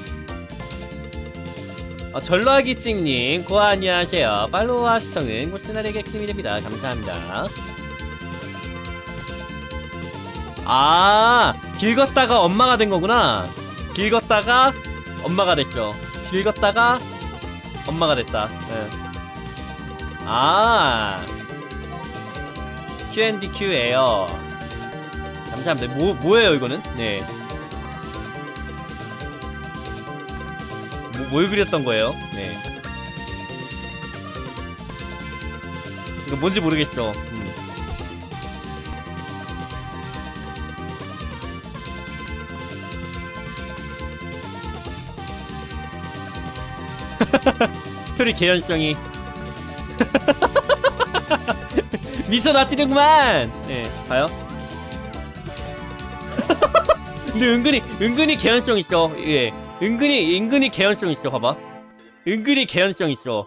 전라기찡님, 고아 안녕하세요. 팔로우와 시청은 고스나에게 큰 힘이 됩니다. 감사합니다. 아, 길 걷다가 엄마가 된 거구나. 길 걷다가 엄마가 됐죠. 길 걷다가 엄마가 됐다. 네. 아, Q&Q예요. 감사합니다. 뭐예요 이거는? 네. 뭘 그렸던 거예요? 네. 이거 뭔지 모르겠어. 스토리 개연성이. 미쳐 놔뜨리구만. 네, 봐요. 근데 은근히 개연성 있어. 예, 은근히 개연성 있어. 봐봐. 은근히 개연성 있어.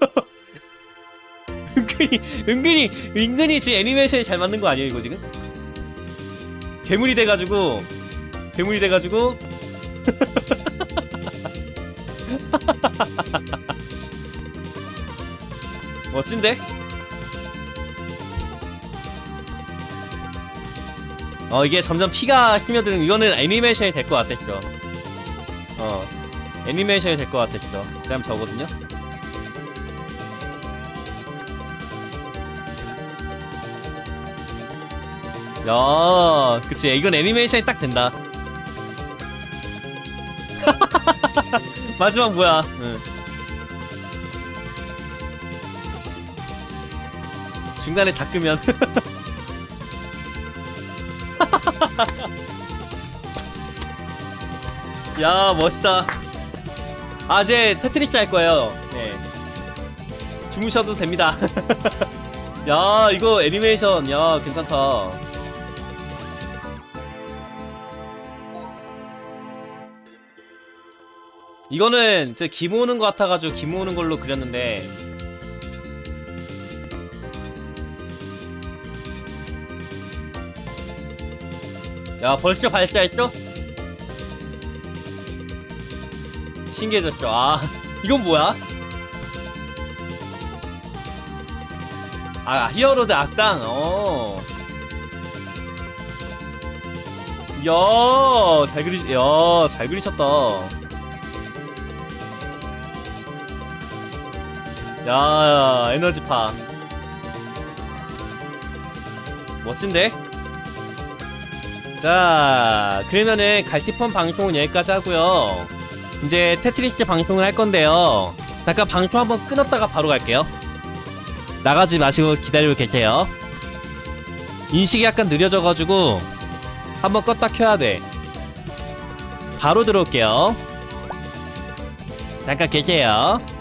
은근히 지금 애니메이션이 잘 맞는 거 아니에요, 이거 지금? 괴물이 돼가지고. 멋진데? 이게 점점 피가 스며드는, 이거는 애니메이션이 될 것 같았어. 애니메이션이 될 것 같았어. 그 다음 저거든요? 야, 그치. 이건 애니메이션이 딱 된다. 마지막 뭐야? 응. 중간에 닦으면. 야, 멋있다. 아, 이제 테트리스 할 거예요. 네. 주무셔도 됩니다. 야, 이거 애니메이션, 야, 괜찮다. 이거는 저 기 모으는 거 같아가지고 기 모으는 걸로 그렸는데. 야, 벌써 발사했어? 신기해졌죠. 아, 이건 뭐야? 아, 히어로드 악당. 야, 잘 그리셨다. 야, 에너지파. 멋진데? 자, 그러면은 갈티펀 방송은 여기까지 하고요. 이제 테트리스 방송을 할 건데요. 잠깐 방송 한번 끊었다가 바로 갈게요. 나가지 마시고 기다리고 계세요. 인식이 약간 느려져가지고 한번 껐다 켜야 돼. 바로 들어올게요. 잠깐 계세요.